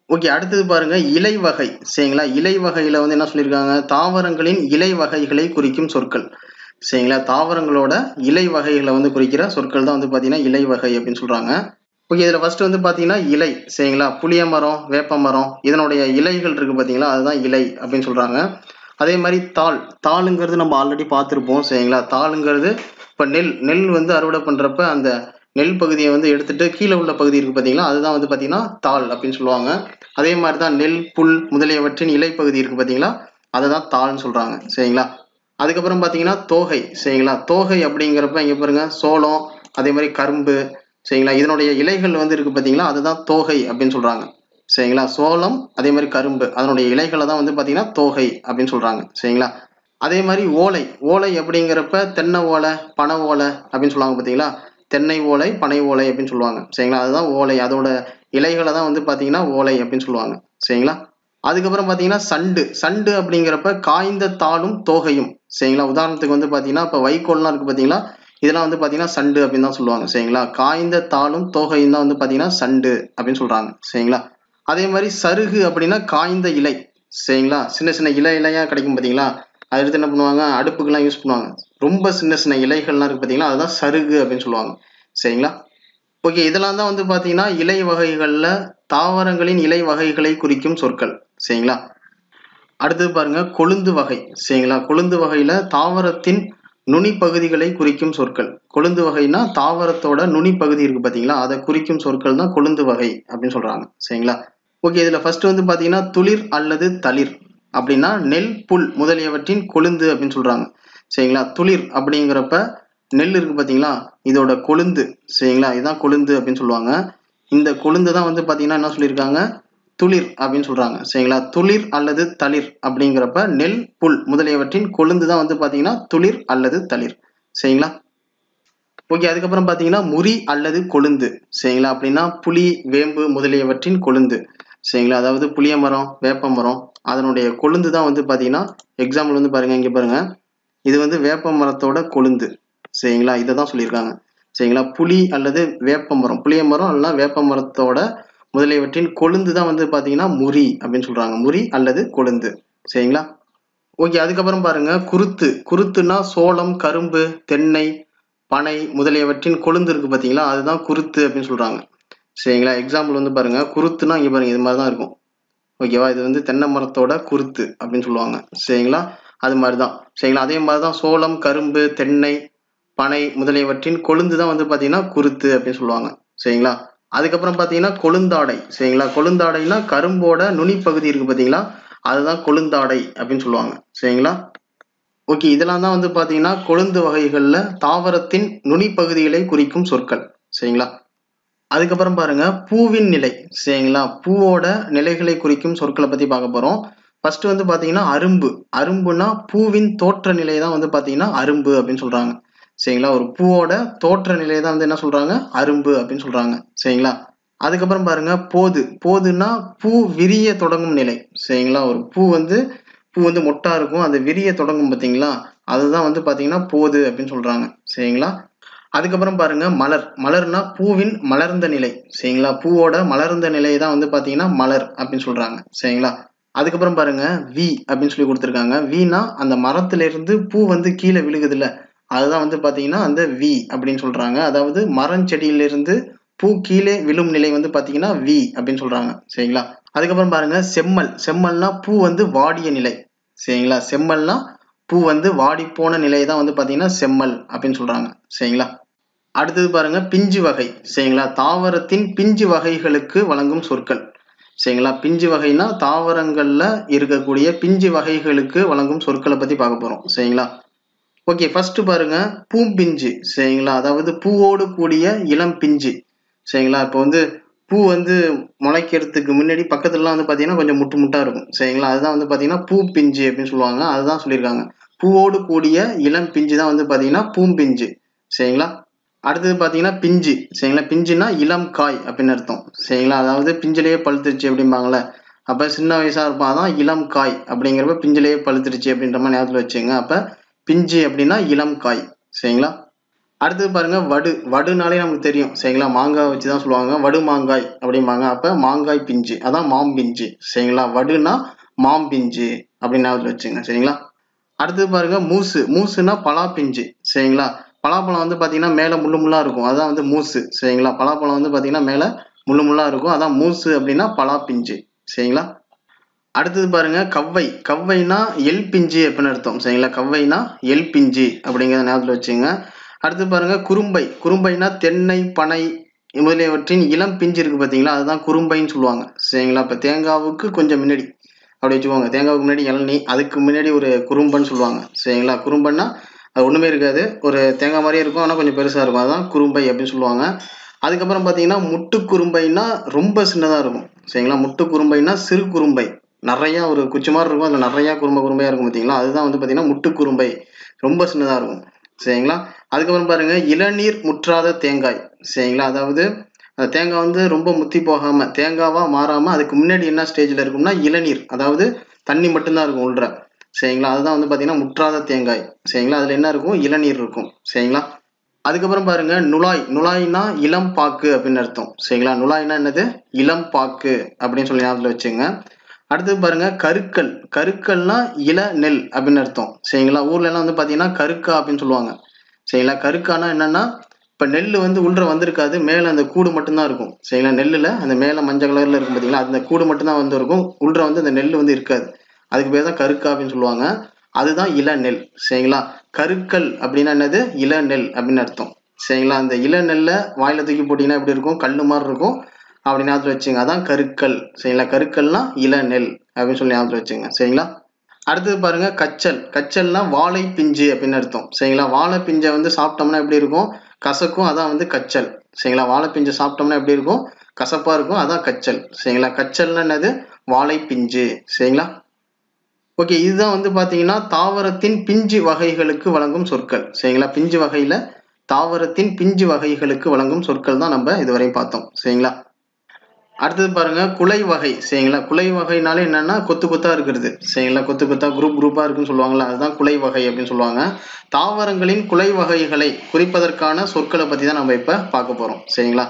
ஓகே, அடுத்தது பாருங்க இலை வகை. சரிங்களா, இலை வகையில வந்து என்ன சொல்லியிருக்காங்க, தாவரங்களின் இலை வகைகளை குறிக்கும் சொற்கள். சரிங்களா, தாவரங்களோட இலை வகைகளை வந்து குறிக்கிற சொற்கள் தான் வந்து பாத்தீங்கன்னா இலை வகை அப்படின்னு சொல்றாங்க. ஓகே, இதுல ஃபர்ஸ்ட் வந்து பாத்தீங்கன்னா இலை. சரிங்களா, புளிய மரம், வேப்ப மரம் இதனுடைய இலைகள் இருக்கு பாத்தீங்களா, அதுதான் இலை அப்படின்னு சொல்றாங்க. அதே மாதிரி தாள். தாளுங்கிறது நம்ம ஆல்ரெடி பார்த்துருப்போம். சரிங்களா, தாளுங்கிறது இப்ப நெல் வந்து அறுவடை பண்றப்ப அந்த நெல் பகுதியை வந்து எடுத்துட்டு கீழே உள்ள பகுதி இருக்கு பாத்தீங்களா, அதுதான் வந்து பாத்தீங்கன்னா தாள் அப்படின்னு சொல்லுவாங்க. அதே மாதிரிதான் நெல், புல் முதலியவற்றின் இலைப்பகுதி இருக்கு பாத்தீங்களா, அதை தான் தாள்னு சொல்றாங்க. சரிங்களா, அதுக்கப்புறம் பாத்தீங்கன்னா தோகை. சரிங்களா, தோகை அப்படிங்கிறப்ப இங்க பாருங்க சோளம், அதே மாதிரி கரும்பு. சரிங்களா, இதனுடைய இலைகள் வந்து இருக்கு பாத்தீங்களா, அதுதான் தோகை அப்படின்னு சொல்றாங்க. சரிங்களா, சோளம் அதே மாதிரி கரும்பு அதனுடைய இலைகளை தான் வந்து பாத்தீங்கன்னா தோகை அப்படின்னு சொல்றாங்க. சரிங்களா, அதே மாதிரி ஓலை. ஓலை அப்படிங்கிறப்ப தென்னை ஓலை, பனை ஓலை அப்படின்னு சொல்லுவாங்க பாத்தீங்களா, தென்னை ஓலை, பனை ஓலை அப்படின்னு சொல்லுவாங்க. சரிங்களா, அதுதான் ஓலை. அதோட இலைகளை தான் வந்து பாத்தீங்கன்னா ஓலை அப்படின்னு சொல்லுவாங்க. சரிங்களா, அதுக்கப்புறம் பாத்தீங்கன்னா சண்டு. சண்டு அப்படிங்கிறப்ப காய்ந்த தாளும் தோகையும். சரிங்களா, உதாரணத்துக்கு வந்து பாத்தீங்கன்னா இப்ப வைக்கோல்லாம் இருக்கு பாத்தீங்களா, இதெல்லாம் வந்து பாத்தீங்கன்னா சண்டு அப்படின்னு தான் சொல்லுவாங்க. சரிங்களா, காய்ந்த தாளும் தோகையும் தான் வந்து பாத்தீங்கன்னா சண்டு அப்படின்னு சொல்றாங்க. சரிங்களா, அதே மாதிரி சருகு அப்படின்னா காய்ந்த இலை. சரிங்களா, சின்ன சின்ன இலையா கிடைக்கும் பாத்தீங்களா, அதை எடுத்து என்ன பண்ணுவாங்க, அடுப்புக்கெல்லாம் யூஸ் பண்ணுவாங்க. ரொம்ப சின்ன சின்ன இலைகள்லாம் இருக்கு பாத்தீங்களா, அதுதான் சருகு அப்படின்னு சொல்லுவாங்க. சரிங்களா, ஓகே, இதெல்லாம் தான் வந்து பாத்தீங்கன்னா இலை வகைகள்ல தாவரங்களின் இலை வகைகளை குறிக்கும் சொற்கள். சரிங்களா, அடுத்தது பாருங்க கொழுந்து வகை. சரிங்களா, கொழுந்து வகையில தாவரத்தின் நுனி பகுதிகளை குறிக்கும் சொற்கள். கொழுந்து வகைனா தாவரத்தோட நுனி பகுதி இருக்கு பாத்தீங்களா, அதை குறிக்கும் சொற்கள் தான் கொழுந்து வகை அப்படின்னு சொல்றாங்க. சரிங்களா, ஓகே, இதுல ஃபர்ஸ்ட் வந்து பாத்தீங்கன்னா துளிர் அல்லது தளிர் அப்படின்னா நெல், புல் முதலியவற்றின் கொழுந்து அப்படின்னு சொல்றாங்க. சரிங்களா, துளிர் அப்படிங்கிறப்ப நெல் இருக்கு பாத்தீங்களா, இதோட கொழுந்து. சரிங்களா, இதுதான் கொழுந்து அப்படின்னு சொல்லுவாங்க. இந்த கொழுந்து தான் வந்து பாத்தீங்கன்னா என்ன சொல்லியிருக்காங்க, துளிர் அப்படின்னு சொல்றாங்க. சரிங்களா, துளிர் அல்லது தளிர் அப்படிங்கிறப்ப நெல், புல் முதலியவற்றின் கொழுந்து தான் வந்து பாத்தீங்கன்னா துளிர் அல்லது தளிர். சரிங்களா, ஓகே, அதுக்கப்புறம் பாத்தீங்கன்னா முறி அல்லது கொழுந்து. சரிங்களா, அப்படின்னா புளி, வேம்பு முதலியவற்றின் கொழுந்து. சரிங்களா, அதாவது புளிய மரம், வேப்ப மரம் அதனுடைய கொழுந்து தான் வந்து பாத்தீங்கன்னா, எக்ஸாம்பிள் வந்து பாருங்க, இங்க பாருங்க, இது வந்து வேப்ப மரத்தோட கொழுந்து. சரிங்களா, இதை தான் சொல்லியிருக்காங்க. சரிங்களா, புளி அல்லது வேப்ப மரம், புளிய மரம் அல்ல வேப்ப மரத்தோட முதலியவற்றின் கொழுந்து தான் வந்து பாத்தீங்கன்னா முறி அப்படின்னு சொல்றாங்க. முறி அல்லது கொழுந்து. சரிங்களா, ஓகே, அதுக்கப்புறம் பாருங்க குருத்து. குருத்துனா சோளம், கரும்பு, தென்னை, பனை முதலியவற்றின் கொழுந்து இருக்கு பாத்தீங்களா, அதுதான் குருத்து அப்படின்னு சொல்றாங்க. சரிங்களா, எக்ஸாம்பிள் வந்து பாருங்க, குருத்துனா இங்க பாருங்க இது மாதிரிதான் இருக்கும். ஓகேவா, இது வந்து தென்னை மரத்தோட குருத்து அப்படின்னு சொல்லுவாங்க. சரிங்களா, அது மாதிரிதான். சரிங்களா, அதே மாதிரிதான் சோளம், கரும்பு, தென்னை, பனை முதலியவற்றின் கொழுந்து தான் வந்து பாத்தீங்கன்னா குருத்து அப்படின்னு சொல்லுவாங்க. சரிங்களா, அதுக்கப்புறம் பாத்தீங்கன்னா கொழுந்தாடை. சரிங்களா, கொழுந்தாடைனா கரும்போட நுனி பகுதி இருக்கு பாத்தீங்களா, அதுதான் கொழுந்தாடை அப்படின்னு சொல்லுவாங்க. சரிங்களா, ஓகே, இதெல்லாம் தான் வந்து பாத்தீங்கன்னா கொழுந்து வகைகள்ல தாவரத்தின் நுனி பகுதிகளை குறிக்கும் சொற்கள். சரிங்களா, அதுக்கப்புறம் பாருங்க பூவின் நிலை. சரிங்களா, பூவோட நிலைகளை குறிக்கும் சொற்களை பத்தி பார்க்க போறோம். ஃபர்ஸ்ட் வந்து பாத்தீங்கன்னா அரும்பு. அரும்புனா பூவின் தோற்ற நிலை தான் வந்து பாத்தீங்கன்னா அரும்பு அப்படின்னு சொல்றாங்க. சரிங்களா, ஒரு பூவோட தோற்ற நிலையை தான் வந்து என்ன சொல்றாங்க, அரும்பு அப்படின்னு சொல்றாங்க. சரிங்களா, அதுக்கப்புறம் பாருங்க போது. போதுன்னா பூ விரிய தொடங்கும் நிலை. சரிங்களா, ஒரு பூ வந்து மொட்டா இருக்கும், அது விரிய தொடங்கும் பாத்தீங்களா, அதுதான் வந்து பாத்தீங்கன்னா போது அப்படின்னு சொல்றாங்க. சரிங்களா, அதுக்கப்புறம் பாருங்க மலர். மலர்னா பூவின் மலர்ந்த நிலை. சரிங்களா, பூவோட மலர்ந்த நிலையை தான் வந்து பாத்தீங்கன்னா மலர் அப்படின்னு சொல்றாங்க. சரிங்களா, அதுக்கப்புறம் பாருங்க வி அப்படின்னு சொல்லி கொடுத்துருக்காங்க. வீனா அந்த மரத்துல இருந்து பூ வந்து கீழே விழுகுது இல்ல, அதுதான் வந்து பாத்தீங்கன்னா அந்த வி அப்படின்னு சொல்றாங்க. அதாவது மரஞ்செடியிலிருந்து பூ கீழே விழும் நிலை வந்து பாத்தீங்கன்னா வி அப்படின்னு சொல்றாங்க. சரிங்களா, அதுக்கப்புறம் பாருங்க செம்மல். செம்மல்னா பூ வந்து வாடிய நிலை. சரிங்களா, செம்மல்னா பூ வந்து வாடி போன நிலையை தான் வந்து பாத்தீங்கன்னா செம்மல் அப்படின்னு சொல்றாங்க. சரிங்களா, அடுத்தது பாருங்க பிஞ்சு வகை. சரிங்களா, தாவரத்தின் பிஞ்சு வகைகளுக்கு வழங்கும் சொற்கள். சரிங்களா, பிஞ்சு வகைனா தாவரங்கள்ல இருக்கக்கூடிய பிஞ்சு வகைகளுக்கு வழங்கும் சொற்களை பத்தி பார்க்க போறோம். சரிங்களா, ஓகே, ஃபர்ஸ்ட் பாருங்க பூம்பிஞ்சு. சரிங்களா, அதாவது பூவோடு கூடிய இளம் பிஞ்சு. சரிங்களா, இப்போ வந்து பூ வந்து முளைக்கிறதுக்கு முன்னாடி பக்கத்துலலாம் வந்து பாத்தீங்கன்னா கொஞ்சம் முட்டு முட்டா இருக்கும். சரிங்களா, அதுதான் வந்து பாத்தீங்கன்னா பூ பிஞ்சு அப்படின்னு சொல்லுவாங்க. அதுதான் சொல்லியிருக்காங்க. பூவோடு கூடிய இளம் பிஞ்சு தான் வந்து பாத்தீங்கன்னா பூம்பிஞ்சு. சரிங்களா, அடுத்தது பாத்தீங்கன்னா பிஞ்சு. சரிங்களா, பிஞ்சுனா இளம் காய் அப்படின்னு அர்த்தம். சரிங்களா, அதாவது பிஞ்சிலேயே பழுத்துருச்சு அப்படிம்பாங்கல்ல, அப்ப சின்ன வயசா இருப்பான், அதான் இளம் காய் அப்படிங்கிறப்ப பிஞ்சிலேயே பழுத்துருச்சு அப்படின்ற மாதிரி ஞாபகத்துல வச்சுங்க. அப்ப பிஞ்சு அப்படின்னா இளம் காய். சரிங்களா, அடுத்தது பாருங்க வடு. வடுனாலே நமக்கு தெரியும் சரிங்களா, மாங்காய் வச்சு தான் சொல்லுவாங்க, வடு மாங்காய் அப்படிம்பாங்க. அப்ப மாங்காய் பிஞ்சு, அதான் மாம்பிஞ்சு சரிங்களா. வடுனா மாம்பிஞ்சு அப்படின்னு ஞாபகத்துல வச்சுங்க சரிங்களா. அடுத்தது பாருங்க மூசு. மூசுனா பலா பிஞ்சு சரிங்களா. பலாப்பழம் வந்து பாத்தீங்கன்னா மேல முள்ளு முள்ளா இருக்கும், அதான் வந்து மூசு சரிங்களா. பலாப்பழம் வந்து பாத்தீங்கன்னா மேல முள்ளு முள்ளா இருக்கும், அதான் மூசு அப்படின்னா பலா பிஞ்சு சரிங்களா. அடுத்தது பாருங்க கவ்வை. கவ்வைனா எல் பிஞ்சு அப்படின்னு அர்த்தம் சரிங்களா. கவ்வைனா எல் பிஞ்சு அப்படிங்கிறத ஞாபகத்துல வச்சுங்க. அடுத்து பாருங்க குறும்பை. குறும்பைனா தென்னை பனை முதலியவற்றின் இளம் பிஞ்சு இருக்கு பாத்தீங்களா, அதுதான் குறும்பைன்னு சொல்லுவாங்க சரிங்களா. இப்ப தேங்காவுக்கு கொஞ்சம் முன்னாடி அப்படி வச்சுக்கோங்க, தேங்காவுக்கு முன்னாடி இளநீ, அதுக்கு முன்னாடி ஒரு குறும்பன்னு சொல்லுவாங்க சரிங்களா. குறும்பன்னா அது ஒண்ணுமே இருக்காது, ஒரு தேங்காய் மாதிரியே இருக்கும், ஆனா கொஞ்சம் பெருசா இருக்கும், அதான் குறும்பை அப்படின்னு சொல்லுவாங்க. அதுக்கப்புறம் பாத்தீங்கன்னா முட்டு குறும்பைனா ரொம்ப சின்னதா இருக்கும் சரிங்களா. முட்டு குறும்பைனா சிறு குறும்பை, நிறைய ஒரு குச்சி மாதிரி இருக்கும், அதுல நிறைய குறும்பை குறும்பையா இருக்கும் பாத்தீங்களா, அதுதான் வந்து பாத்தீங்கன்னா முட்டு குறும்பை, ரொம்ப சின்னதா இருக்கும் சரிங்களா. அதுக்கப்புறம் பாருங்க இளநீர் முற்றாத தேங்காய் சரிங்களா. அதாவது அந்த தேங்காய் வந்து ரொம்ப முத்தி போகாம தேங்காவா மாறாம அதுக்கு முன்னாடி என்ன ஸ்டேஜ்ல இருக்கும்னா இளநீர், அதாவது தண்ணி மட்டும்தான் இருக்கும் உள்ள சரிங்களா. அதுதான் வந்து பாத்தீங்கன்னா முற்றாத தேங்காய் சரிங்களா. அதுல என்ன இருக்கும், இளநீர் இருக்கும் சரிங்களா. அதுக்கப்புறம் பாருங்க நுழாய். நுழாய்னா இளம் பாக்கு அப்படின்னு அர்த்தம் சரிங்களா. நுழாய்னா என்னது, இளம் பாக்கு அப்படின்னு சொல்லி ஞாபகத்துல வச்சுங்க. அடுத்தது பாருங்க கருக்கல். கருக்கல்னா இள நெல் அப்படின்னு அர்த்தம் சரிங்களா. ஊர்ல எல்லாம் வந்து பாத்தீங்கன்னா கருக்கா அப்படின்னு சொல்லுவாங்க சரிங்களா. கருக்கானா என்னன்னா, இப்ப நெல் வந்து உள்ள வந்திருக்காது, மேல அந்த கூடு மட்டும்தான் இருக்கும் சரிங்களா. நெல்லுல அந்த மேல மஞ்சள் கலர்ல இருக்கும் பாத்தீங்களா, அந்த கூடு மட்டும்தான் வந்து இருக்கும், உள்ள வந்து அந்த நெல் வந்து இருக்காது, அதுக்கு பேர் தான் கருக்கா அப்படின்னு சொல்லுவாங்க. அதுதான் இளநெல் சரிங்களா. கருக்கல் அப்படின்னா என்னது, இளநெல் அப்படின்னு அர்த்தம் சரிங்களா. அந்த இளநெல்ல வாயில தூக்கி போட்டீங்கன்னா எப்படி இருக்கும், கல்லு மாதிரி இருக்கும், அப்படி ஞாபகத்துல வச்சுங்க, அதான் கருக்கல் சரிங்களா. கருக்கல்னா இளநெல் அப்படின்னு சொல்லி ஞாபகத்துல வச்சுங்க சரிங்களா. அடுத்தது பாருங்க கச்சல். கச்சல்னா வாழை பிஞ்சு அப்படின்னு அர்த்தம் சரிங்களா. வாழை பிஞ்சை வந்து சாப்பிட்டோம்னா எப்படி இருக்கும், கசக்கும், அதான் வந்து கச்சல் சரிங்களா. வாழை பிஞ்சு சாப்பிட்டோம்னா எப்படி இருக்கும், கசப்பா இருக்கும், அதான் கச்சல் சரிங்களா. கச்சல்னா என்னது, வாழை பிஞ்சு சரிங்களா. ஓகே, இதுதான் வந்து பாத்தீங்கன்னா தாவரத்தின் பிஞ்சு வகைகளுக்கு வழங்கும் சொற்கள் சரிங்களா. பிஞ்சு வகையில தாவரத்தின் பிஞ்சு வகைகளுக்கு வழங்கும் சொற்கள் தான் நம்ம இதுவரை பார்த்தோம் சரிங்களா. அடுத்தது பாருங்க குலை வகை சரிங்களா. குலை வகைனாலே என்னன்னா கொத்து கொத்தா இருக்கிறது சரிங்களா. கொத்து கொத்தா குரூப் குரூப்பா இருக்குன்னு சொல்லுவாங்கல்ல, அதுதான் குலை வகை அப்படின்னு சொல்லுவாங்க. தாவரங்களின் குலை வகைகளை குறிப்பதற்கான சொற்களை பத்தி தான் நம்ம இப்ப பார்க்க போறோம் சரிங்களா.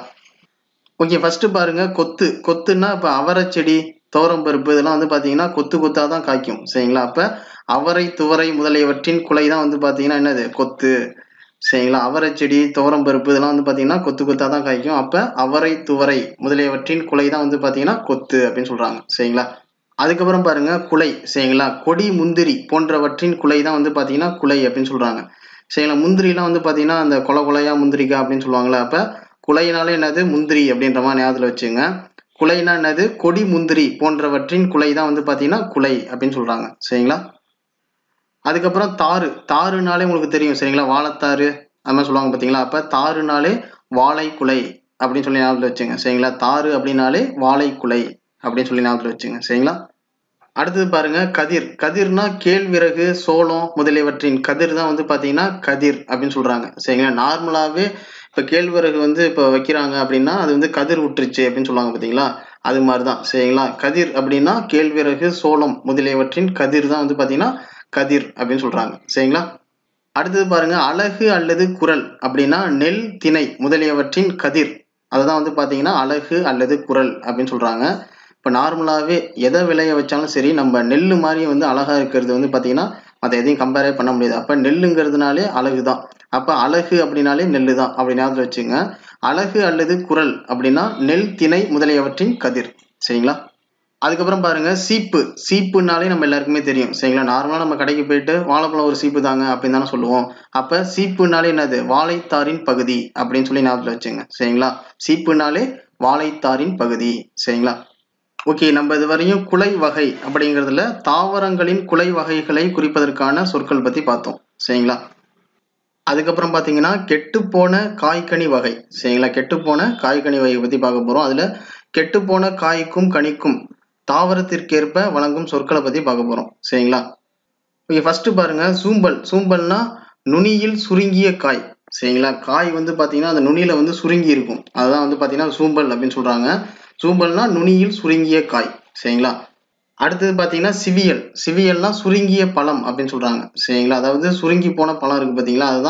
ஓகே, ஃபர்ஸ்ட் பாருங்க கொத்து. கொத்துன்னா இப்ப அவரை செடி, துவரம் பருப்பு இதெல்லாம் வந்து பாத்தீங்கன்னா கொத்து கொத்தா தான் காய்க்கும் சரிங்களா. அப்ப அவரை துவரை முதலியவற்றின் குலை தான் வந்து பாத்தீங்கன்னா என்னது, கொத்து சரிங்களா. அவரை செடி, துவரம் பருப்பு இதெல்லாம் வந்து பாத்தீங்கன்னா கொத்து கொத்தா தான் காய்க்கும், அப்ப அவரை துவரை முதலியவற்றின் குலை தான் வந்து பாத்தீங்கன்னா கொத்து அப்படின்னு சொல்றாங்க சரிங்களா. அதுக்கப்புறம் பாருங்க குலை சரிங்களா. கொடி, முந்திரி போன்றவற்றின் குலை தான் வந்து பாத்தீங்கன்னா குலை அப்படின்னு சொல்றாங்க சரிங்களா. முந்திரி எல்லாம் வந்து பாத்தீங்கன்னா அந்த கொலை கொலையா முந்திரிக்கா அப்படின்னு சொல்லுவாங்களா, அப்ப குலைனாலே என்னது, முந்திரி அப்படின்ற மாதிரி ஞாபகத்துல வச்சுங்க. குலைனா என்னது, கொடி, முந்திரி போன்றவற்றின் குலை தான் வந்து பாத்தீங்கன்னா குலை அப்படின்னு சொல்றாங்க சரிங்களா. அதுக்கப்புறம் தாரு. தாருனாலே உங்களுக்கு தெரியும் சரிங்களா, வாழைத்தாரு அது மாதிரி சொல்லுவாங்க பாத்தீங்களா, அப்ப தாருனாலே வாழை குலை அப்படின்னு சொல்லி ஞாபகத்துல வச்சுங்க சரிங்களா. தாரு அப்படின்னாலே வாழை குலை அப்படின்னு சொல்லி ஞாபகத்துல வச்சுங்க சரிங்களா. அடுத்தது பாருங்க கதிர். கதிர்னா கேழ்விறகு, சோளம் முதலியவற்றின் கதிர் தான் வந்து பாத்தீங்கன்னா கதிர் அப்படின்னு சொல்றாங்க சரிங்களா. நார்மலாவே இப்ப கேழ்விறகு வந்து இப்ப வைக்கிறாங்க அப்படின்னா அது வந்து கதிர் விட்டுருச்சு அப்படின்னு சொல்லுவாங்க பாத்தீங்களா, அது மாதிரிதான் சரிங்களா. கதிர் அப்படின்னா கேழ்விறகு, சோளம் முதலியவற்றின் கதிர் தான் வந்து பாத்தீங்கன்னா கதிர் அப்படின்னு சொல்றாங்க சரிங்களா. அடுத்தது பாருங்க அலகு அல்லது குரல் அப்படின்னா நெல், திணை முதலியவற்றின் கதிர், அதுதான் வந்து பாத்தீங்கன்னா அலகு அல்லது குரல் அப்படின்னு சொல்றாங்க. இப்ப நார்மலாவே எதை விளைய வச்சாலும் சரி, நம்ம நெல்லு மாதிரி வந்து அழகா இருக்கிறது வந்து பாத்தீங்கன்னா மற்ற எதையும் கம்பேரே பண்ண முடியாது. அப்ப நெல்லுங்கிறதுனாலே அழகுதான், அப்ப அழகு அப்படின்னாலே நெல்லு தான் அப்படி ஞாபகம் வச்சுங்க. அலகு அல்லது குரல் அப்படின்னா நெல், திணை முதலியவற்றின் கதிர் சரிங்களா. அதுக்கப்புறம் பாருங்க சீப்பு. சீப்புனாலே நம்ம எல்லாருக்குமே தெரியும் சரிங்களா. நார்மலா நம்ம கடைக்கு போயிட்டு வாழைப்பழம் ஒரு சீப்பு தாங்க அப்படின்னு தானே சொல்லுவோம். அப்ப சீப்புனாலே என்னது, வாழைத்தாரின் பகுதி அப்படின்னு சொல்லி ஞாபகத்துல வச்சுங்க சரிங்களா. சீப்புனாலே வாழைத்தாரின் பகுதி சரிங்களா. ஓகே, நம்ம இதுவரையும் குலை வகை அப்படிங்கிறதுல தாவரங்களின் குலை வகைகளை குறிப்பதற்கான சொற்கள் பத்தி பார்த்தோம் சரிங்களா. அதுக்கப்புறம் பாத்தீங்கன்னா கெட்டுப்போன காய்கனி வகை சரிங்களா. கெட்டுப்போன காய்கனி வகை பத்தி பார்க்க போறோம். அதுல கெட்டுப்போன காய்க்கும் கனிக்கும் தாவரத்திற்கேற்ப வழங்கும் சொற்களை பத்தி பார்க்க போறோம் சரிங்களா. ஓகே, ஃபர்ஸ்ட் பாருங்க சூம்பல். சூம்பல்னா நுனியில் சுருங்கிய காய் சரிங்களா. காய் வந்து பாத்தீங்கன்னா அந்த நுனியில வந்து சுருங்கி இருக்கும், அதுதான் வந்து பாத்தீங்கன்னா சூம்பல் அப்படின்னு சொல்றாங்க. சூம்பல்னா நுனியில் சுருங்கிய காய் சரிங்களா. அடுத்தது பாத்தீங்கன்னா சிவியல். சிவியல்னா சுருங்கிய பழம் அப்படின்னு சொல்றாங்க சரிங்களா. அதாவது சுருங்கி போன பழம் இருக்கு பாத்தீங்களா, அதுதான்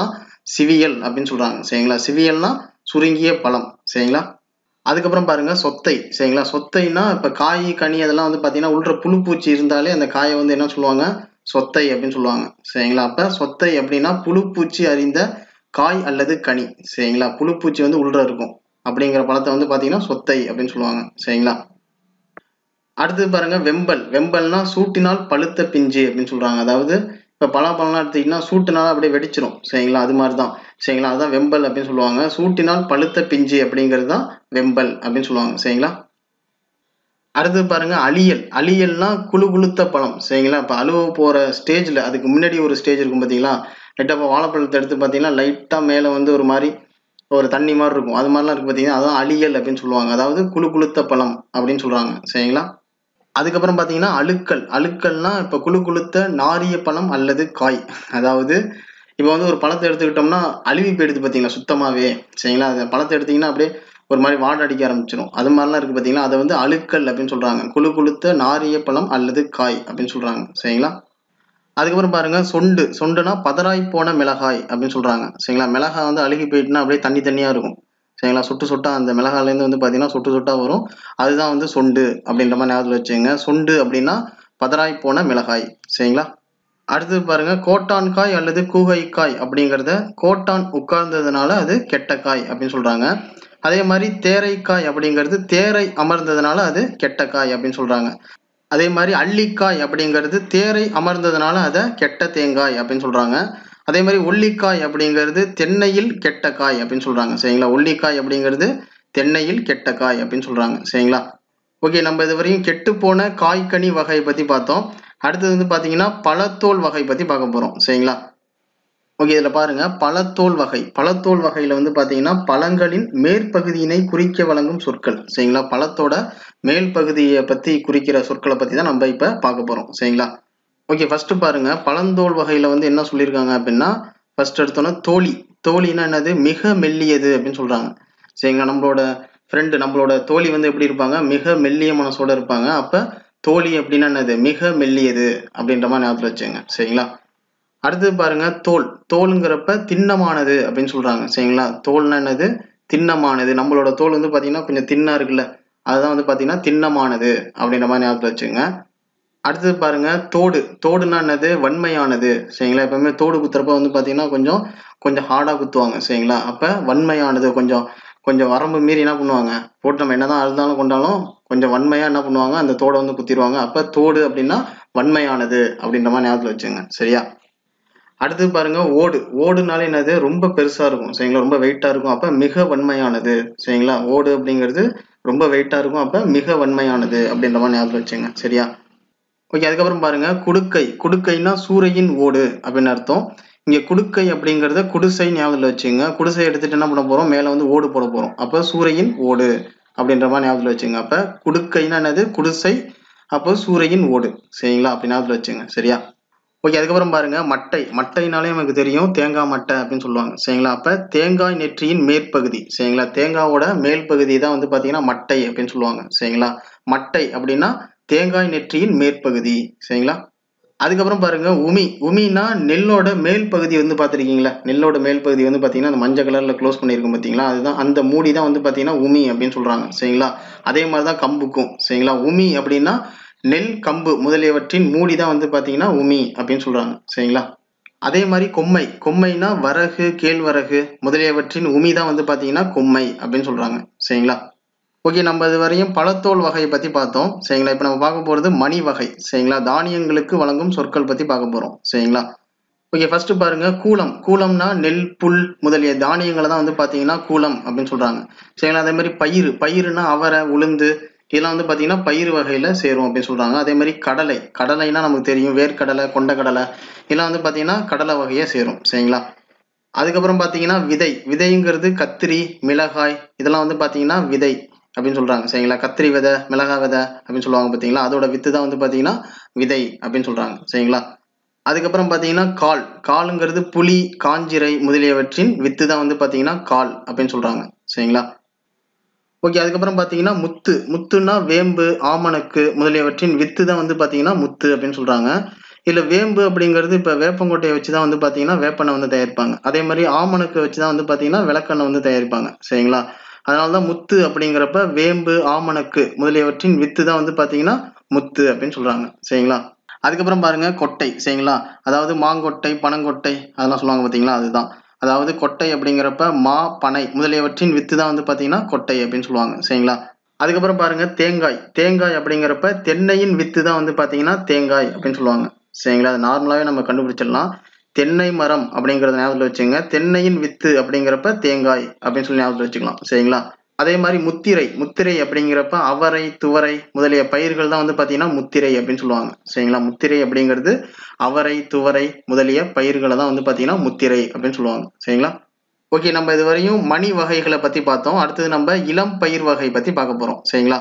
சிவியல் அப்படின்னு சொல்றாங்க. சரிங்களா? சிவியல்னா சுருங்கிய பழம். சரிங்களா? அதுக்கப்புறம் பாருங்க சொத்தை. சரிங்களா? சொத்தைனா இப்ப காய் கனி அதெல்லாம் வந்து பாத்தீங்கன்னா உள்ள புழு பூச்சி இருந்தாலே அந்த காயை வந்து என்ன சொல்லுவாங்க, சொத்தை அப்படின்னு சொல்லுவாங்க. சரிங்களா? அப்ப சொத்தை அப்படின்னா புழு பூச்சி அறிந்த காய் அல்லது கனி. சரிங்களா? புழு பூச்சி வந்து உள்ள இருக்கும் அப்படிங்கிற பழத்தை வந்து பாத்தீங்கன்னா சொத்தை அப்படின்னு சொல்லுவாங்க. சரிங்களா? அடுத்தது பாருங்க வெம்பல். வெம்பல்னா சூட்டினால் பழுத்த பிஞ்சு அப்படின்னு சொல்றாங்க. அதாவது இப்ப பலாப்பழம்லாம் எடுத்தீங்கன்னா சூட்டுனால அப்படியே வெடிச்சிரும். சரிங்களா? அது மாதிரிதான். சரிங்களா? அதுதான் வெம்பல் அப்படின்னு சொல்லுவாங்க. சூட்டினால் பழுத்த பிஞ்சு அப்படிங்கிறது தான் வெம்பல் அப்படின்னு சொல்லுவாங்க. சரிங்களா? அடுத்தது பாருங்க அழியல். அழியல்னா குழு குளுத்த பழம். சரிங்களா? இப்ப அழுவ போற ஸ்டேஜ்ல அதுக்கு முன்னாடி ஒரு ஸ்டேஜ் இருக்கும் பாத்தீங்களா? லைட்டா இப்ப வாழைப்பழத்தை எடுத்து பாத்தீங்கன்னா லைட்டா மேல வந்து ஒரு மாதிரி ஒரு தண்ணி மாதிரி இருக்கும். அது மாதிரிலாம் இருக்கு பாத்தீங்கன்னா அதான் அழியல் அப்படின்னு சொல்லுவாங்க. அதாவது குழு குளுத்த பழம் அப்படின்னு சொல்றாங்க. சரிங்களா? அதுக்கப்புறம் பாத்தீங்கன்னா அழுக்கல். அழுக்கல்னா இப்ப குழு குளுத்த நாரிய பழம் அல்லது காய். அதாவது இப்ப வந்து ஒரு பழத்தை எடுத்துக்கிட்டோம்னா அழுவி போயிடுது பாத்தீங்களா சுத்தமாவே. சரிங்களா? அந்த பழத்தை எடுத்தீங்கன்னா அப்படியே ஒரு மாதிரி வாடை அடிக்க ஆரம்பிச்சிடும். அது மாதிரிலாம் இருக்கு பாத்தீங்களா? அதை வந்து அழுக்கல் அப்படின்னு சொல்றாங்க. குழு குளுத்த நாரிய பழம் அல்லது காய் அப்படின்னு சொல்றாங்க. சரிங்களா? அதுக்கப்புறம் பாருங்க சொண்டு. சொண்டுனா பதறாய் போன மிளகாய் அப்படின்னு சொல்றாங்க. சரிங்களா? மிளகாய் வந்து அழுகி போயிட்டுனா அப்படியே தண்ணி தண்ணியா இருக்கும். சரிங்களா? சொட்டு சொட்டா அந்த மிளகாயில இருந்து வந்து பாத்தீங்கன்னா சொட்டு சொட்டா வரும். அதுதான் வந்து சொண்டு அப்படின்ற மாதிரி ஞாபகத்துல வச்சுங்க. சொண்டு அப்படின்னா பதறாய் போன மிளகாய். சரிங்களா? அடுத்தது பாருங்க கோட்டான் காய் அல்லது கூகை காய் அப்படிங்கிறத கோட்டான் உட்கார்ந்ததுனால அது கெட்ட காய் அப்படின்னு சொல்றாங்க. அதே மாதிரி தேரைக்காய் அப்படிங்கிறது தேரை அமர்ந்ததுனால அது கெட்ட காய் அப்படின்னு சொல்றாங்க. அதே மாதிரி அள்ளிக்காய் அப்படிங்கிறது தேரை அமர்ந்ததுனால அதை கெட்ட தேங்காய் அப்படின்னு சொல்றாங்க. அதே மாதிரி ஒல்லிக்காய் அப்படிங்கிறது தென்னையில் கெட்ட காய் அப்படின்னு சொல்றாங்க. சரிங்களா? ஒல்லிக்காய் அப்படிங்கிறது தென்னையில் கெட்ட காய் அப்படின்னு சொல்றாங்க. சரிங்களா? ஓகே, நம்ம இதுவரையும் கெட்டு போன காய்கனி வகை பத்தி பார்த்தோம். அடுத்தது வந்து பாத்தீங்கன்னா பழத்தோல் வகை பத்தி பார்க்க போறோம். சரிங்களா? ஓகே, இதுல பாருங்க பழத்தோல் வகை. பழத்தோல் வகையில வந்து பாத்தீங்கன்னா பழங்களின் மேற்பகுதியினை குறிக்க வழங்கும் சொற்கள். சரிங்களா? பழத்தோட மேல் பகுதியை பத்தி குறிக்கிற சொற்களை பத்தி தான் நம்ம இப்ப பார்க்க போறோம். சரிங்களா? ஓகே, ஃபர்ஸ்ட் பாருங்க பழந்தோல் வகையில வந்து என்ன சொல்லியிருக்காங்க அப்படின்னா ஃபர்ஸ்ட் எடுத்தோன்னா தோழி. தோழின்னா என்னது, மிக மெல்லியது அப்படின்னு சொல்றாங்க. சரிங்களா? நம்மளோட ஃப்ரெண்டு நம்மளோட தோழி வந்து எப்படி இருப்பாங்க, மிக மெல்லிய மனசோட இருப்பாங்க. அப்ப தோழி அப்படின்னா என்னது, மிக மெல்லியது அப்படின்ற மாதிரி ஞாபகத்துல வச்சுங்க. சரிங்களா? அடுத்தது பாருங்க தோல். தோலுங்கிறப்ப திண்ணமானது அப்படின்னு சொல்றாங்க. சரிங்களா? தோல்னா என்னது, திண்ணமானது. நம்மளோட தோல் வந்து பாத்தீங்கன்னா கொஞ்சம் தின்னா இருக்குல்ல, அதுதான் வந்து பாத்தீங்கன்னா திண்ணமானது அப்படின்ற மாதிரி ஞாபகத்துல வச்சுங்க. அடுத்தது பாருங்க தோடு. தோடுனா என்னது, வன்மையானது. சரிங்களா? எப்பவுமே தோடு குத்துறப்ப வந்து பாத்தீங்கன்னா கொஞ்சம் கொஞ்சம் ஹார்டா குத்துவாங்க. சரிங்களா? அப்ப வன்மையானது, கொஞ்சம் கொஞ்சம் வரம்பு மீறி என்ன பண்ணுவாங்க, போட்டு நம்ம என்னதான் அழுதாலும் கொண்டாலும் கொஞ்சம் வன்மையா என்ன பண்ணுவாங்க, அந்த தோடை வந்து குத்திடுவாங்க. அப்ப தோடு அப்படின்னா வன்மையானது அப்படின்ற மாதிரி ஞாபகத்துல வச்சுங்க. சரியா? அடுத்தது பாருங்க ஓடு. ஓடுனாலே என்னது, ரொம்ப பெருசா இருக்கும். சரிங்களா? ரொம்ப வெயிட்டா இருக்கும். அப்ப மிக வன்மையானது. சரிங்களா? ஓடு அப்படிங்கிறது ரொம்ப வெயிட்டா இருக்கும். அப்ப மிக வன்மையானது அப்படின்ற மாதிரி ஞாபகத்துல வச்சுங்க. சரியா? ஓகே, அதுக்கப்புறம் பாருங்க குடுக்கை. குடுக்கைன்னா சூறையின் ஓடு அப்படின்னு அர்த்தம். இங்க குடுக்கை அப்படிங்கறத குடிசை ஞாபகத்துல வச்சுங்க. குடிசை எடுத்துட்டு என்ன பண்ண போறோம், மேல வந்து ஓடு போட போறோம். அப்ப சூறையின் ஓடு அப்படின்ற மாதிரி ஞாபகத்துல வச்சுங்க. அப்ப குடுக்கைன்னா என்னது, குடிசை. அப்போ சூறையின் ஓடு. சரிங்களா? அப்படி ஞாபகத்துல வச்சுங்க. சரியா? ஓகே, அதுக்கப்புறம் பாருங்க மட்டை. மட்டைனாலே நமக்கு தெரியும் தேங்காய் மட்டை அப்படின்னு சொல்லுவாங்க. சரிங்களா? அப்ப தேங்காய் நெற்றியின் மேற்பகுதி. சரிங்களா? தேங்காவோட மேல் பகுதி தான் வந்து பாத்தீங்கன்னா மட்டை அப்படின்னு சொல்லுவாங்க. சரிங்களா? மட்டை அப்படின்னா தேங்காய் நெற்றியின் மேற்பகுதி. சரிங்களா? அதுக்கப்புறம் பாருங்க உமி. உமினா நெல்லோட மேல் பகுதி வந்து பாத்திருக்கீங்களா, நெல்லோட மேல் பகுதி வந்து பாத்தீங்கன்னா அந்த மஞ்சள் கலர்ல க்ளோஸ் பண்ணிருக்கும் பாத்தீங்களா, அதுதான் அந்த மூடி தான் வந்து பாத்தீங்கன்னா உமி அப்படின்னு சொல்றாங்க. சரிங்களா? அதே மாதிரிதான் கம்புக்கும். சரிங்களா? உமி அப்படின்னா நெல் கம்பு முதலியவற்றின் மூடி தான் வந்து பாத்தீங்கன்னா உமி அப்படின்னு சொல்றாங்க. சரிங்களா? அதே மாதிரி கொம்மை. கொம்மைனா வரகு கேழ்வரகு முதலியவற்றின் உமி தான் வந்து பாத்தீங்கன்னா கொம்மை அப்படின்னு சொல்றாங்க. சரிங்களா? ஓகே, நம்ம இது வரையும் பழத்தோல் வகையை பத்தி பார்த்தோம். சரிங்களா? இப்ப நம்ம பார்க்க போறது மணி வகை. சரிங்களா? தானியங்களுக்கு வழங்கும் சொற்கள் பத்தி பார்க்க போறோம். சரிங்களா? ஓகே, ஃபர்ஸ்ட் பாருங்க கூலம். கூலம்னா நெல் புல் முதலிய தானியங்களை தான் வந்து பாத்தீங்கன்னா கூலம் அப்படின்னு சொல்றாங்க. சரிங்களா? அதே மாதிரி பயிறு. பயிருன்னா அவரை உளுந்து இதெல்லாம் வந்து பாத்தீங்கன்னா பயிர் வகையில சேரும் அப்படின்னு சொல்றாங்க. அதே மாதிரி கடலை. கடலைன்னா நமக்கு தெரியும் வேர்க்கடலை கொண்டக்கடலை இதெல்லாம் வந்து பாத்தீங்கன்னா கடலை வகையை சேரும். சரிங்களா? அதுக்கப்புறம் பாத்தீங்கன்னா விதை. விதைங்கிறது கத்திரி மிளகாய் இதெல்லாம் வந்து பாத்தீங்கன்னா விதை அப்படின்னு சொல்றாங்க. சரிங்களா? கத்திரி விதை மிளகாய் விதை அப்படின்னு சொல்லுவாங்க பாத்தீங்களா, அதோட வித்து தான் வந்து பாத்தீங்கன்னா விதை அப்படின்னு சொல்றாங்க. சரிங்களா? அதுக்கப்புறம் பாத்தீங்கன்னா கால். காலுங்கிறது புலி காஞ்சிரை முதலியவற்றின் வித்து தான் வந்து பாத்தீங்கன்னா கால் அப்படின்னு சொல்றாங்க. சரிங்களா? ஓகே, அதுக்கப்புறம் பாத்தீங்கன்னா முத்து. முத்துன்னா வேம்பு ஆமணக்கு முதலியவற்றின் வித்து தான் வந்து பாத்தீங்கன்னா முத்து அப்படின்னு சொல்றாங்க. இதுல வேம்பு அப்படிங்கிறது இப்ப வேப்பங்கொட்டையை வச்சுதான் வந்து பாத்தீங்கன்னா வேப்பெண்ணெய் வந்து தயாரிப்பாங்க. அதே மாதிரி ஆமணக்கு வச்சுதான் வந்து பாத்தீங்கன்னா விளக்கெண்ணெய் வந்து தயாரிப்பாங்க. சரிங்களா? அதனாலதான் முத்து அப்படிங்கிறப்ப வேம்பு, ஆமணக்கு முதலியவற்றின் வித்து தான் வந்து பாத்தீங்கன்னா முத்து அப்படின்னு சொல்றாங்க. சரிங்களா? அதுக்கப்புறம் பாருங்க கொட்டை. சரிங்களா? அதாவது மாங்கொட்டை, பனங்கொட்டை அதெல்லாம் சொல்லுவாங்க பாத்தீங்களா, அதுதான். அதாவது கொட்டை அப்படிங்கிறப்ப மா, பனை முதலியவற்றின் வித்து தான் வந்து பாத்தீங்கன்னா கொட்டை அப்படின்னு சொல்லுவாங்க. சரிங்களா? அதுக்கப்புறம் பாருங்க தேங்காய். தேங்காய் அப்படிங்கிறப்ப தென்னையின் வித்து தான் வந்து பாத்தீங்கன்னா தேங்காய் அப்படின்னு சொல்லுவாங்க. சரிங்களா? அது நார்மலாவே நம்ம கண்டுபிடிச்சிடலாம். தென்னை மரம் அப்படிங்கறத ஞாபகத்துல வச்சுங்க. தென்னையின் வித்து அப்படிங்கிறப்ப தேங்காய் அப்படின்னு சொல்லி ஞாபகத்துல வச்சுக்கலாம். சரிங்களா? அதே மாதிரி முத்திரை. முத்திரை அப்படிங்கிறப்ப அவரை, துவரை முதலிய பயிர்கள் தான் வந்து பாத்தீங்கன்னா முத்திரை அப்படின்னு சொல்லுவாங்க. சரிங்களா? முத்திரை அப்படிங்கிறது அவரை, துவரை முதலிய பயிர்களை தான் வந்து பாத்தீங்கன்னா முத்திரை அப்படின்னு சொல்லுவாங்க. சரிங்களா? ஓகே, நம்ம இதுவரையும் மணி வகைகளை பத்தி பார்த்தோம். அடுத்தது நம்ம இளம் பயிர் வகை பத்தி பார்க்க போறோம். சரிங்களா?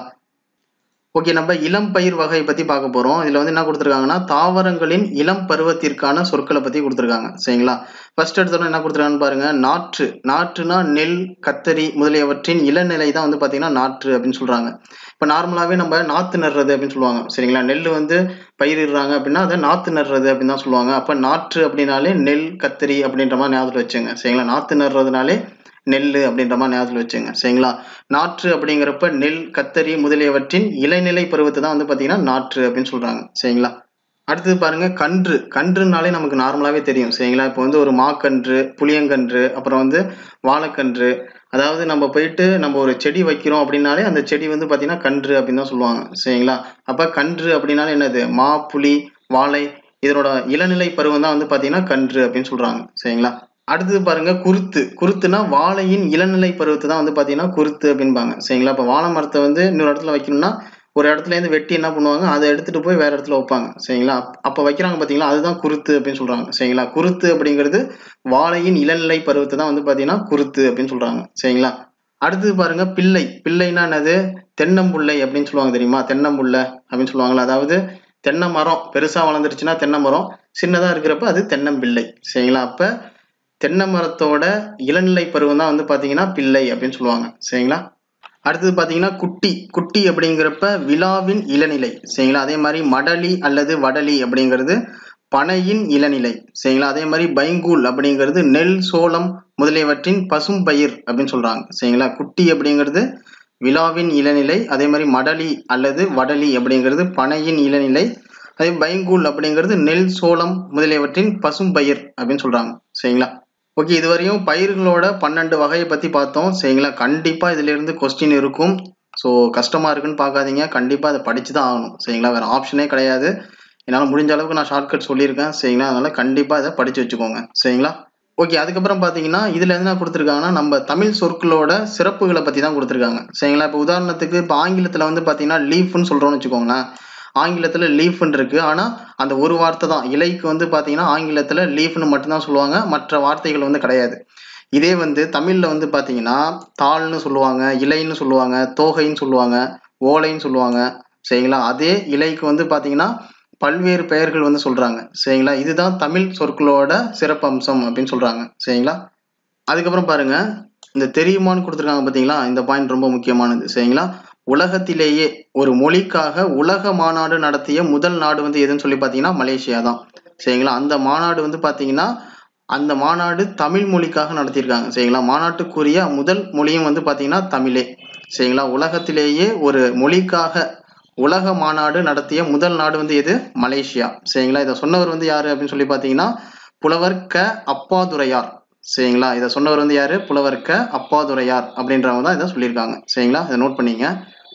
ஓகே, நம்ம இளம் பயிர் வகை பத்தி பார்க்க போறோம். இதுல வந்து என்ன கொடுத்துருக்காங்கன்னா தாவரங்களின் இளம் பருவத்திற்கான சொற்களை பத்தி கொடுத்துருக்காங்க. சரிங்களா? ஃபர்ஸ்ட் எடுத்தோட என்ன கொடுத்துருக்காங்கன்னு பாருங்க. நாற்று. நாற்றுனா நெல், கத்தரி முதலியவற்றின் இளநிலை தான் வந்து பாத்தீங்கன்னா நாற்று அப்படின்னு சொல்றாங்க. இப்ப நார்மலாவே நம்ம நாத்து நடுறது அப்படின்னு சொல்லுவாங்க. சரிங்களா? நெல் வந்து பயிரிடுறாங்க அப்படின்னா அதை நாத்து நடுறது அப்படின்னு தான் சொல்லுவாங்க. அப்ப நாற்று அப்படின்னாலே நெல், கத்தரி அப்படின்ற மாதிரி ஞாபகத்துல வச்சுங்க. சரிங்களா? நாத்து நடுறதுனாலே நெல் அப்படின்ற மாதிரி ஞாபகத்துல வச்சுங்க. சரிங்களா? நாற்று அப்படிங்கிறப்ப நெல், கத்தரி முதலியவற்றின் இளநிலை பருவத்தை தான் வந்து பாத்தீங்கன்னா நாற்று அப்படின்னு சொல்றாங்க. சரிங்களா? அடுத்தது பாருங்க கன்று. கன்றுனாலே நமக்கு நார்மலாவே தெரியும். சரிங்களா? இப்போ வந்து ஒரு மாக்கன்று, புளியங்கன்று, அப்புறம் வந்து வாழைக்கன்று. அதாவது நம்ம போயிட்டு நம்ம ஒரு செடி வைக்கிறோம் அப்படின்னாலே அந்த செடி வந்து பாத்தீங்கன்னா கன்று அப்படின்னு தான் சொல்லுவாங்க. சரிங்களா? அப்ப கன்று அப்படின்னாலே என்னது? மா, புளி, வாழை இதனோட இளநிலை பருவம் தான் வந்து பாத்தீங்கன்னா கன்று அப்படின்னு சொல்றாங்க. சரிங்களா? அடுத்தது பாருங்க குருத்து. குருத்துனா வாழையின் இளநிலை பருவத்தை தான் வந்து பாத்தீங்கன்னா குருத்து அப்படின்பாங்க. சரிங்களா? இப்ப வாழை மரத்தை வந்து இன்னொரு இடத்துல வைக்கணும்னா ஒரு இடத்துல இருந்து வெட்டி என்ன பண்ணுவாங்க, அதை எடுத்துட்டு போய் வேற இடத்துல வைப்பாங்க. சரிங்களா? அப்ப வைக்கிறாங்க பாத்தீங்களா, அதுதான் குருத்து அப்படின்னு சொல்றாங்க. சரிங்களா? குருத்து அப்படிங்கிறது வாழையின் இளநிலை பருவத்தை தான் வந்து பாத்தீங்கன்னா குருத்து அப்படின்னு சொல்றாங்க. சரிங்களா? அடுத்தது பாருங்க பிள்ளை. பிள்ளைன்னா என்னது? தென்னம்புள்ளை அப்படின்னு சொல்லுவாங்க தெரியுமா? தென்னம்புள்ளை அப்படின்னு சொல்லுவாங்களா? அதாவது தென்னை மரம் பெருசா வளர்ந்துருச்சுன்னா தென்னை மரம், சின்னதா இருக்கிறப்ப அது தென்னம்பிள்ளை. சரிங்களா? அப்ப தென்னை மரத்தோட இளநிலை பருவம் தான் வந்து பாத்தீங்கன்னா பிள்ளை அப்படின்னு சொல்லுவாங்க. சரிங்களா? அடுத்தது பாத்தீங்கன்னா குட்டி. குட்டி அப்படிங்கிறப்ப விழாவின் இளநிலை. சரிங்களா? அதே மாதிரி மடலி அல்லது வடலி அப்படிங்கிறது பனையின் இளநிலை. சரிங்களா? அதே மாதிரி பைங்கூல் அப்படிங்கிறது நெல், சோளம் முதலியவற்றின் பசும் பயிர் அப்படின்னு சொல்றாங்க. சரிங்களா? குட்டி அப்படிங்கிறது விழாவின் இளநிலை. அதே மாதிரி மடலி அல்லது வடலி அப்படிங்கிறது பனையின் இளநிலை. அதே பைங்கூல் அப்படிங்கிறது நெல், சோளம் முதலியவற்றின் பசும் பயிர் அப்படின்னு சொல்றாங்க. சரிங்களா? ஓகே, இதுவரையும் பயிர்களோட 12 வகையை பத்தி பார்த்தோம். சரிங்களா? கண்டிப்பா இதுல இருந்து கொஸ்டின் இருக்கும். ஸோ கஷ்டமா இருக்குன்னு பார்க்காதீங்க. கண்டிப்பா அதை படிச்சுதான் ஆகணும். சரிங்களா? வேற ஆப்ஷனே கிடையாது. என்னால முடிஞ்ச அளவுக்கு நான் ஷார்ட்கட் சொல்லியிருக்கேன். சரிங்களா? அதனால கண்டிப்பா இதை படிச்சு வச்சுக்கோங்க. சரிங்களா? ஓகே, அதுக்கப்புறம் பாத்தீங்கன்னா இதுல என்ன கொடுத்துருக்காங்கன்னா நம்ம தமிழ் சொற்களோட சிறப்புகளை பத்தி தான் கொடுத்துருக்காங்க. சரிங்களா? இப்ப உதாரணத்துக்கு இப்ப ஆங்கிலத்துல வந்து பாத்தீங்கன்னா லீஃப்னு சொல்றோம்னு வச்சுக்கோங்களேன். ஆங்கிலத்துல லீஃப்னு இருக்கு. ஆனா அந்த ஒரு வார்த்தை தான் இலைக்கு வந்து பாத்தீங்கன்னா ஆங்கிலத்துல லீஃப்னு மட்டும்தான் சொல்லுவாங்க. மற்ற வார்த்தைகள் வந்து கிடையாது. இதே வந்து தமிழ்ல வந்து பாத்தீங்கன்னா தாள்னு சொல்லுவாங்க, இலைன்னு சொல்லுவாங்க, தோகைன்னு சொல்லுவாங்க, ஓலைன்னு சொல்லுவாங்க. சரிங்களா? அதே இலைக்கு வந்து பாத்தீங்கன்னா பல்வேறு பெயர்கள் வந்து சொல்றாங்க. சரிங்களா? இதுதான் தமிழ் சொற்களோட சிறப்பம்சம் அப்படின்னு சொல்றாங்க. சரிங்களா? அதுக்கப்புறம் பாருங்க இந்த தெரியுமான்னு கொடுத்துருக்காங்க பாத்தீங்களா, இந்த பாயிண்ட் ரொம்ப முக்கியமானது. சரிங்களா? உலகத்திலேயே ஒரு மொழிக்காக உலக மாநாடு நடத்திய முதல் நாடு வந்து எதுன்னு சொல்லி பாத்தீங்கன்னா மலேசியா தான். சரிங்களா? அந்த மாநாடு வந்து பாத்தீங்கன்னா அந்த மாநாடு தமிழ் மொழிக்காக நடத்தியிருக்காங்க. சரிங்களா? மாநாட்டுக்குரிய முதல் மொழியும் வந்து பாத்தீங்கன்னா தமிழே. சரிங்களா? உலகத்திலேயே ஒரு மொழிக்காக உலக மாநாடு நடத்திய முதல் நாடு வந்து எது? மலேசியா. சரிங்களா? இதை சொன்னவர் வந்து யாரு அப்படின்னு சொல்லி பாத்தீங்கன்னா புலவர் க அப்பாதுரையார். சரிங்களா? இதை சொன்னவர் வந்து யாரு? புலவர் க அப்பாதுரையார் அப்படின்றவங்க தான் இதை சொல்லியிருக்காங்க. சரிங்களா? இதை நோட் பண்ணீங்க.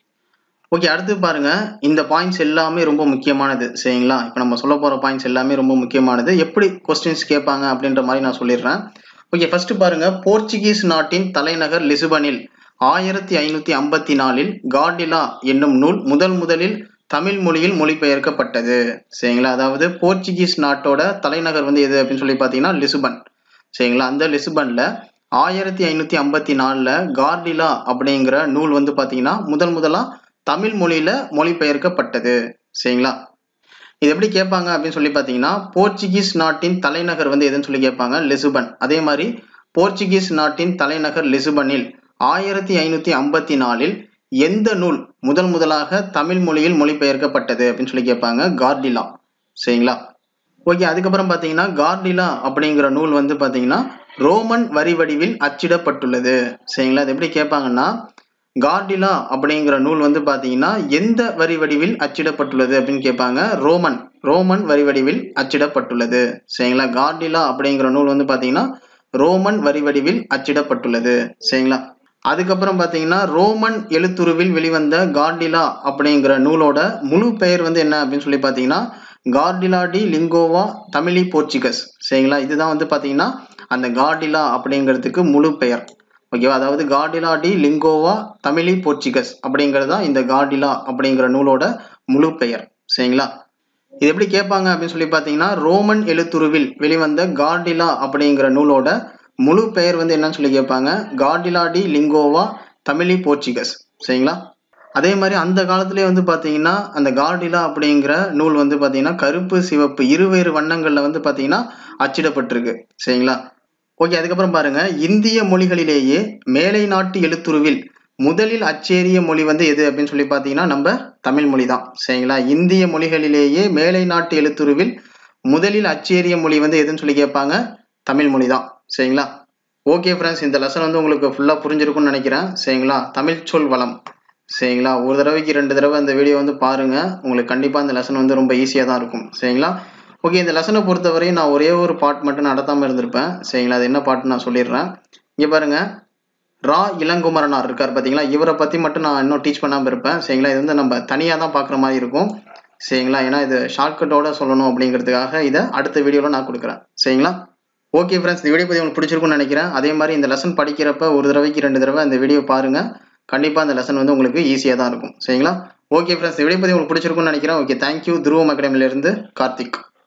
ஓகே, அடுத்து பாருங்க இந்த பாயிண்ட்ஸ் எல்லாமே ரொம்ப முக்கியமானது. சரிங்களா? இப்ப நம்ம சொல்ல போற பாயிண்ட்ஸ் எல்லாமே ரொம்ப முக்கியமானது. எப்படி கொஸ்டின்ஸ் கேட்பாங்க அப்படின்ற மாதிரி நான் சொல்லிடுறேன். ஓகே, ஃபர்ஸ்ட் பாருங்க போர்ச்சுகீஸ் நாட்டின் தலைநகர் லிசுபனில் 1554 கார்டிலா என்னும் நூல் முதலில் தமிழ் மொழியில் மொழிபெயர்க்கப்பட்டது. சரிங்களா? அதாவது போர்ச்சுகீஸ் நாட்டோட தலைநகர் வந்து எது அப்படின்னு சொல்லி பாத்தீங்கன்னா லிசுபன். சரிங்களா? அந்த லிசுபன்ல 1554 கார்டிலா அப்படிங்கிற நூல் வந்து பாத்தீங்கன்னா முதலா தமிழ் மொழியில மொழிபெயர்க்கப்பட்டது. சரிங்களா? இது எப்படி கேட்பாங்க அப்படின்னு சொல்லி பாத்தீங்கன்னா போர்ச்சுகீஸ் நாட்டின் தலைநகர் வந்து எதுன்னு சொல்லி கேட்பாங்க? லிசுபன். அதே மாதிரி போர்ச்சுகீஸ் நாட்டின் தலைநகர் லிசுபனில் 1554 எந்த நூல் முதலாக தமிழ் மொழியில் மொழிபெயர்க்கப்பட்டது அப்படின்னு சொல்லி கேட்பாங்க? கார்டிலா. சரிங்களா? ஓகே, அதுக்கப்புறம் பார்த்தீங்கன்னா கார்டிலா அப்படிங்கிற நூல் வந்து பார்த்தீங்கன்னா ரோமன் வரி வடிவில் அச்சிடப்பட்டுள்ளது. சரிங்களா, அது எப்படி கேட்பாங்கன்னா கார்டிலா அப்படிங்கிற நூல் வந்து பார்த்தீங்கன்னா எந்த வரி வடிவில் அச்சிடப்பட்டுள்ளது அப்படின்னு கேட்பாங்க. ரோமன் வரி வடிவில் அச்சிடப்பட்டுள்ளது. சரிங்களா, கார்டிலா அப்படிங்கிற நூல் வந்து பார்த்தீங்கன்னா ரோமன் வரி வடிவில் அச்சிடப்பட்டுள்ளது. சரிங்களா, அதுக்கப்புறம் பார்த்தீங்கன்னா ரோமன் எழுத்துருவில் வெளிவந்த கார்டிலா அப்படிங்கிற நூலோட முழு பெயர் வந்து என்ன அப்படின்னு சொல்லி பார்த்தீங்கன்னா கார்டிலா டி லிங்கோவா தமிழி போர்ச்சுகஸ். சரிங்களா, இதுதான் வந்து பார்த்தீங்கன்னா அந்த கார்டிலா அப்படிங்கிறதுக்கு முழு பெயர். ஓகேவா, அதாவது கார்டிலா டி லிங்கோவா தமிழி போர்ச்சுகஸ் அப்படிங்கிறது தான் இந்த கார்டிலா அப்படிங்கிற நூலோட முழு பெயர். சரிங்களா, இது எப்படி கேட்பாங்க அப்படின்னு சொல்லி பார்த்தீங்கன்னா ரோமன் எழுத்துருவில் வெளிவந்த கார்டிலா அப்படிங்கிற நூலோட முழு பெயர் வந்து என்னன்னு சொல்லி கேட்பாங்க, கார்டிலா டி லிங்கோவா தமிழி போர்ச்சுகஸ். சரிங்களா, அதே மாதிரி அந்த காலத்திலே வந்து பார்த்தீங்கன்னா அந்த கார்டிலா அப்படிங்கிற நூல் வந்து பார்த்தீங்கன்னா கருப்பு சிவப்பு இருவேறு வண்ணங்கள்ல வந்து பார்த்தீங்கன்னா அச்சிடப்பட்டிருக்கு. சரிங்களா, ஓகே, அதுக்கப்புறம் பாருங்க இந்திய மொழிகளிலேயே மேலை நாட்டு எழுத்துருவில் முதலில் அச்சேரிய மொழி வந்து எது அப்படின்னு சொல்லி பார்த்தீங்கன்னா நம்ம தமிழ் மொழி தான். சரிங்களா, இந்திய மொழிகளிலேயே மேலை நாட்டு எழுத்துருவில் முதலில் அச்சேரிய மொழி வந்து எதுன்னு சொல்லி கேட்பாங்க, தமிழ் மொழி தான். சரிங்களா, ஓகே ஃப்ரெண்ட்ஸ், இந்த லெசன் வந்து உங்களுக்கு ஃபுல்லாக புரிஞ்சிருக்கும்னு நினைக்கிறேன். சரிங்களா, தமிழ் சொல் வளம். சரிங்களா, ஒரு தடவைக்கு 2 தடவை அந்த வீடியோ வந்து பாருங்க, உங்களுக்கு கண்டிப்பாக இந்த லெசன் வந்து ரொம்ப ஈஸியாக தான் இருக்கும். சரிங்களா, ஓகே, இந்த லெசனை பொறுத்தவரையும் நான் ஒரே ஒரு பார்ட் மட்டும் நடத்தாமல் இருந்திருப்பேன். சரிங்களா, அது என்ன பாட்டுன்னு நான் சொல்லிடுறேன். இங்கே பாருங்க, ரா இளங்குமரனார் இருக்கார் பார்த்தீங்களா, இவரை பற்றி மட்டும் நான் இன்னும் டீச் பண்ணாமல் இருப்பேன். சரிங்களா, இது வந்து நம்ம தனியாக தான் பார்க்குற மாதிரி இருக்கும். சரிங்களா, ஏன்னா இது ஷார்ட்கட்டோட சொல்லணும் அப்படிங்கிறதுக்காக இதை அடுத்த வீடியோவில் நான் கொடுக்குறேன். சரிங்களா, ஓகே ஃப்ரெண்ட்ஸ், இந்த வீடியோ பற்றி உங்களுக்கு பிடிச்சிருக்கும்னு நினைக்கிறேன். அதே மாதிரி இந்த லெசன் படிக்கிறப்ப ஒரு தடவைக்கு 2 தடவை இந்த வீடியோ பாருங்க, கண்டிப்பாக அந்த லெசன் வந்து உங்களுக்கு ஈஸியாக தான் இருக்கும். சரிங்களா, ஓகே ஃப்ரெண்ட்ஸ், இந்த வீடியோ பற்றி உங்களுக்கு பிடிச்சிருக்கும்னு நினைக்கிறேன். Okay, thank you. துருவம் அகாடமியிலிருந்து கார்த்திக்.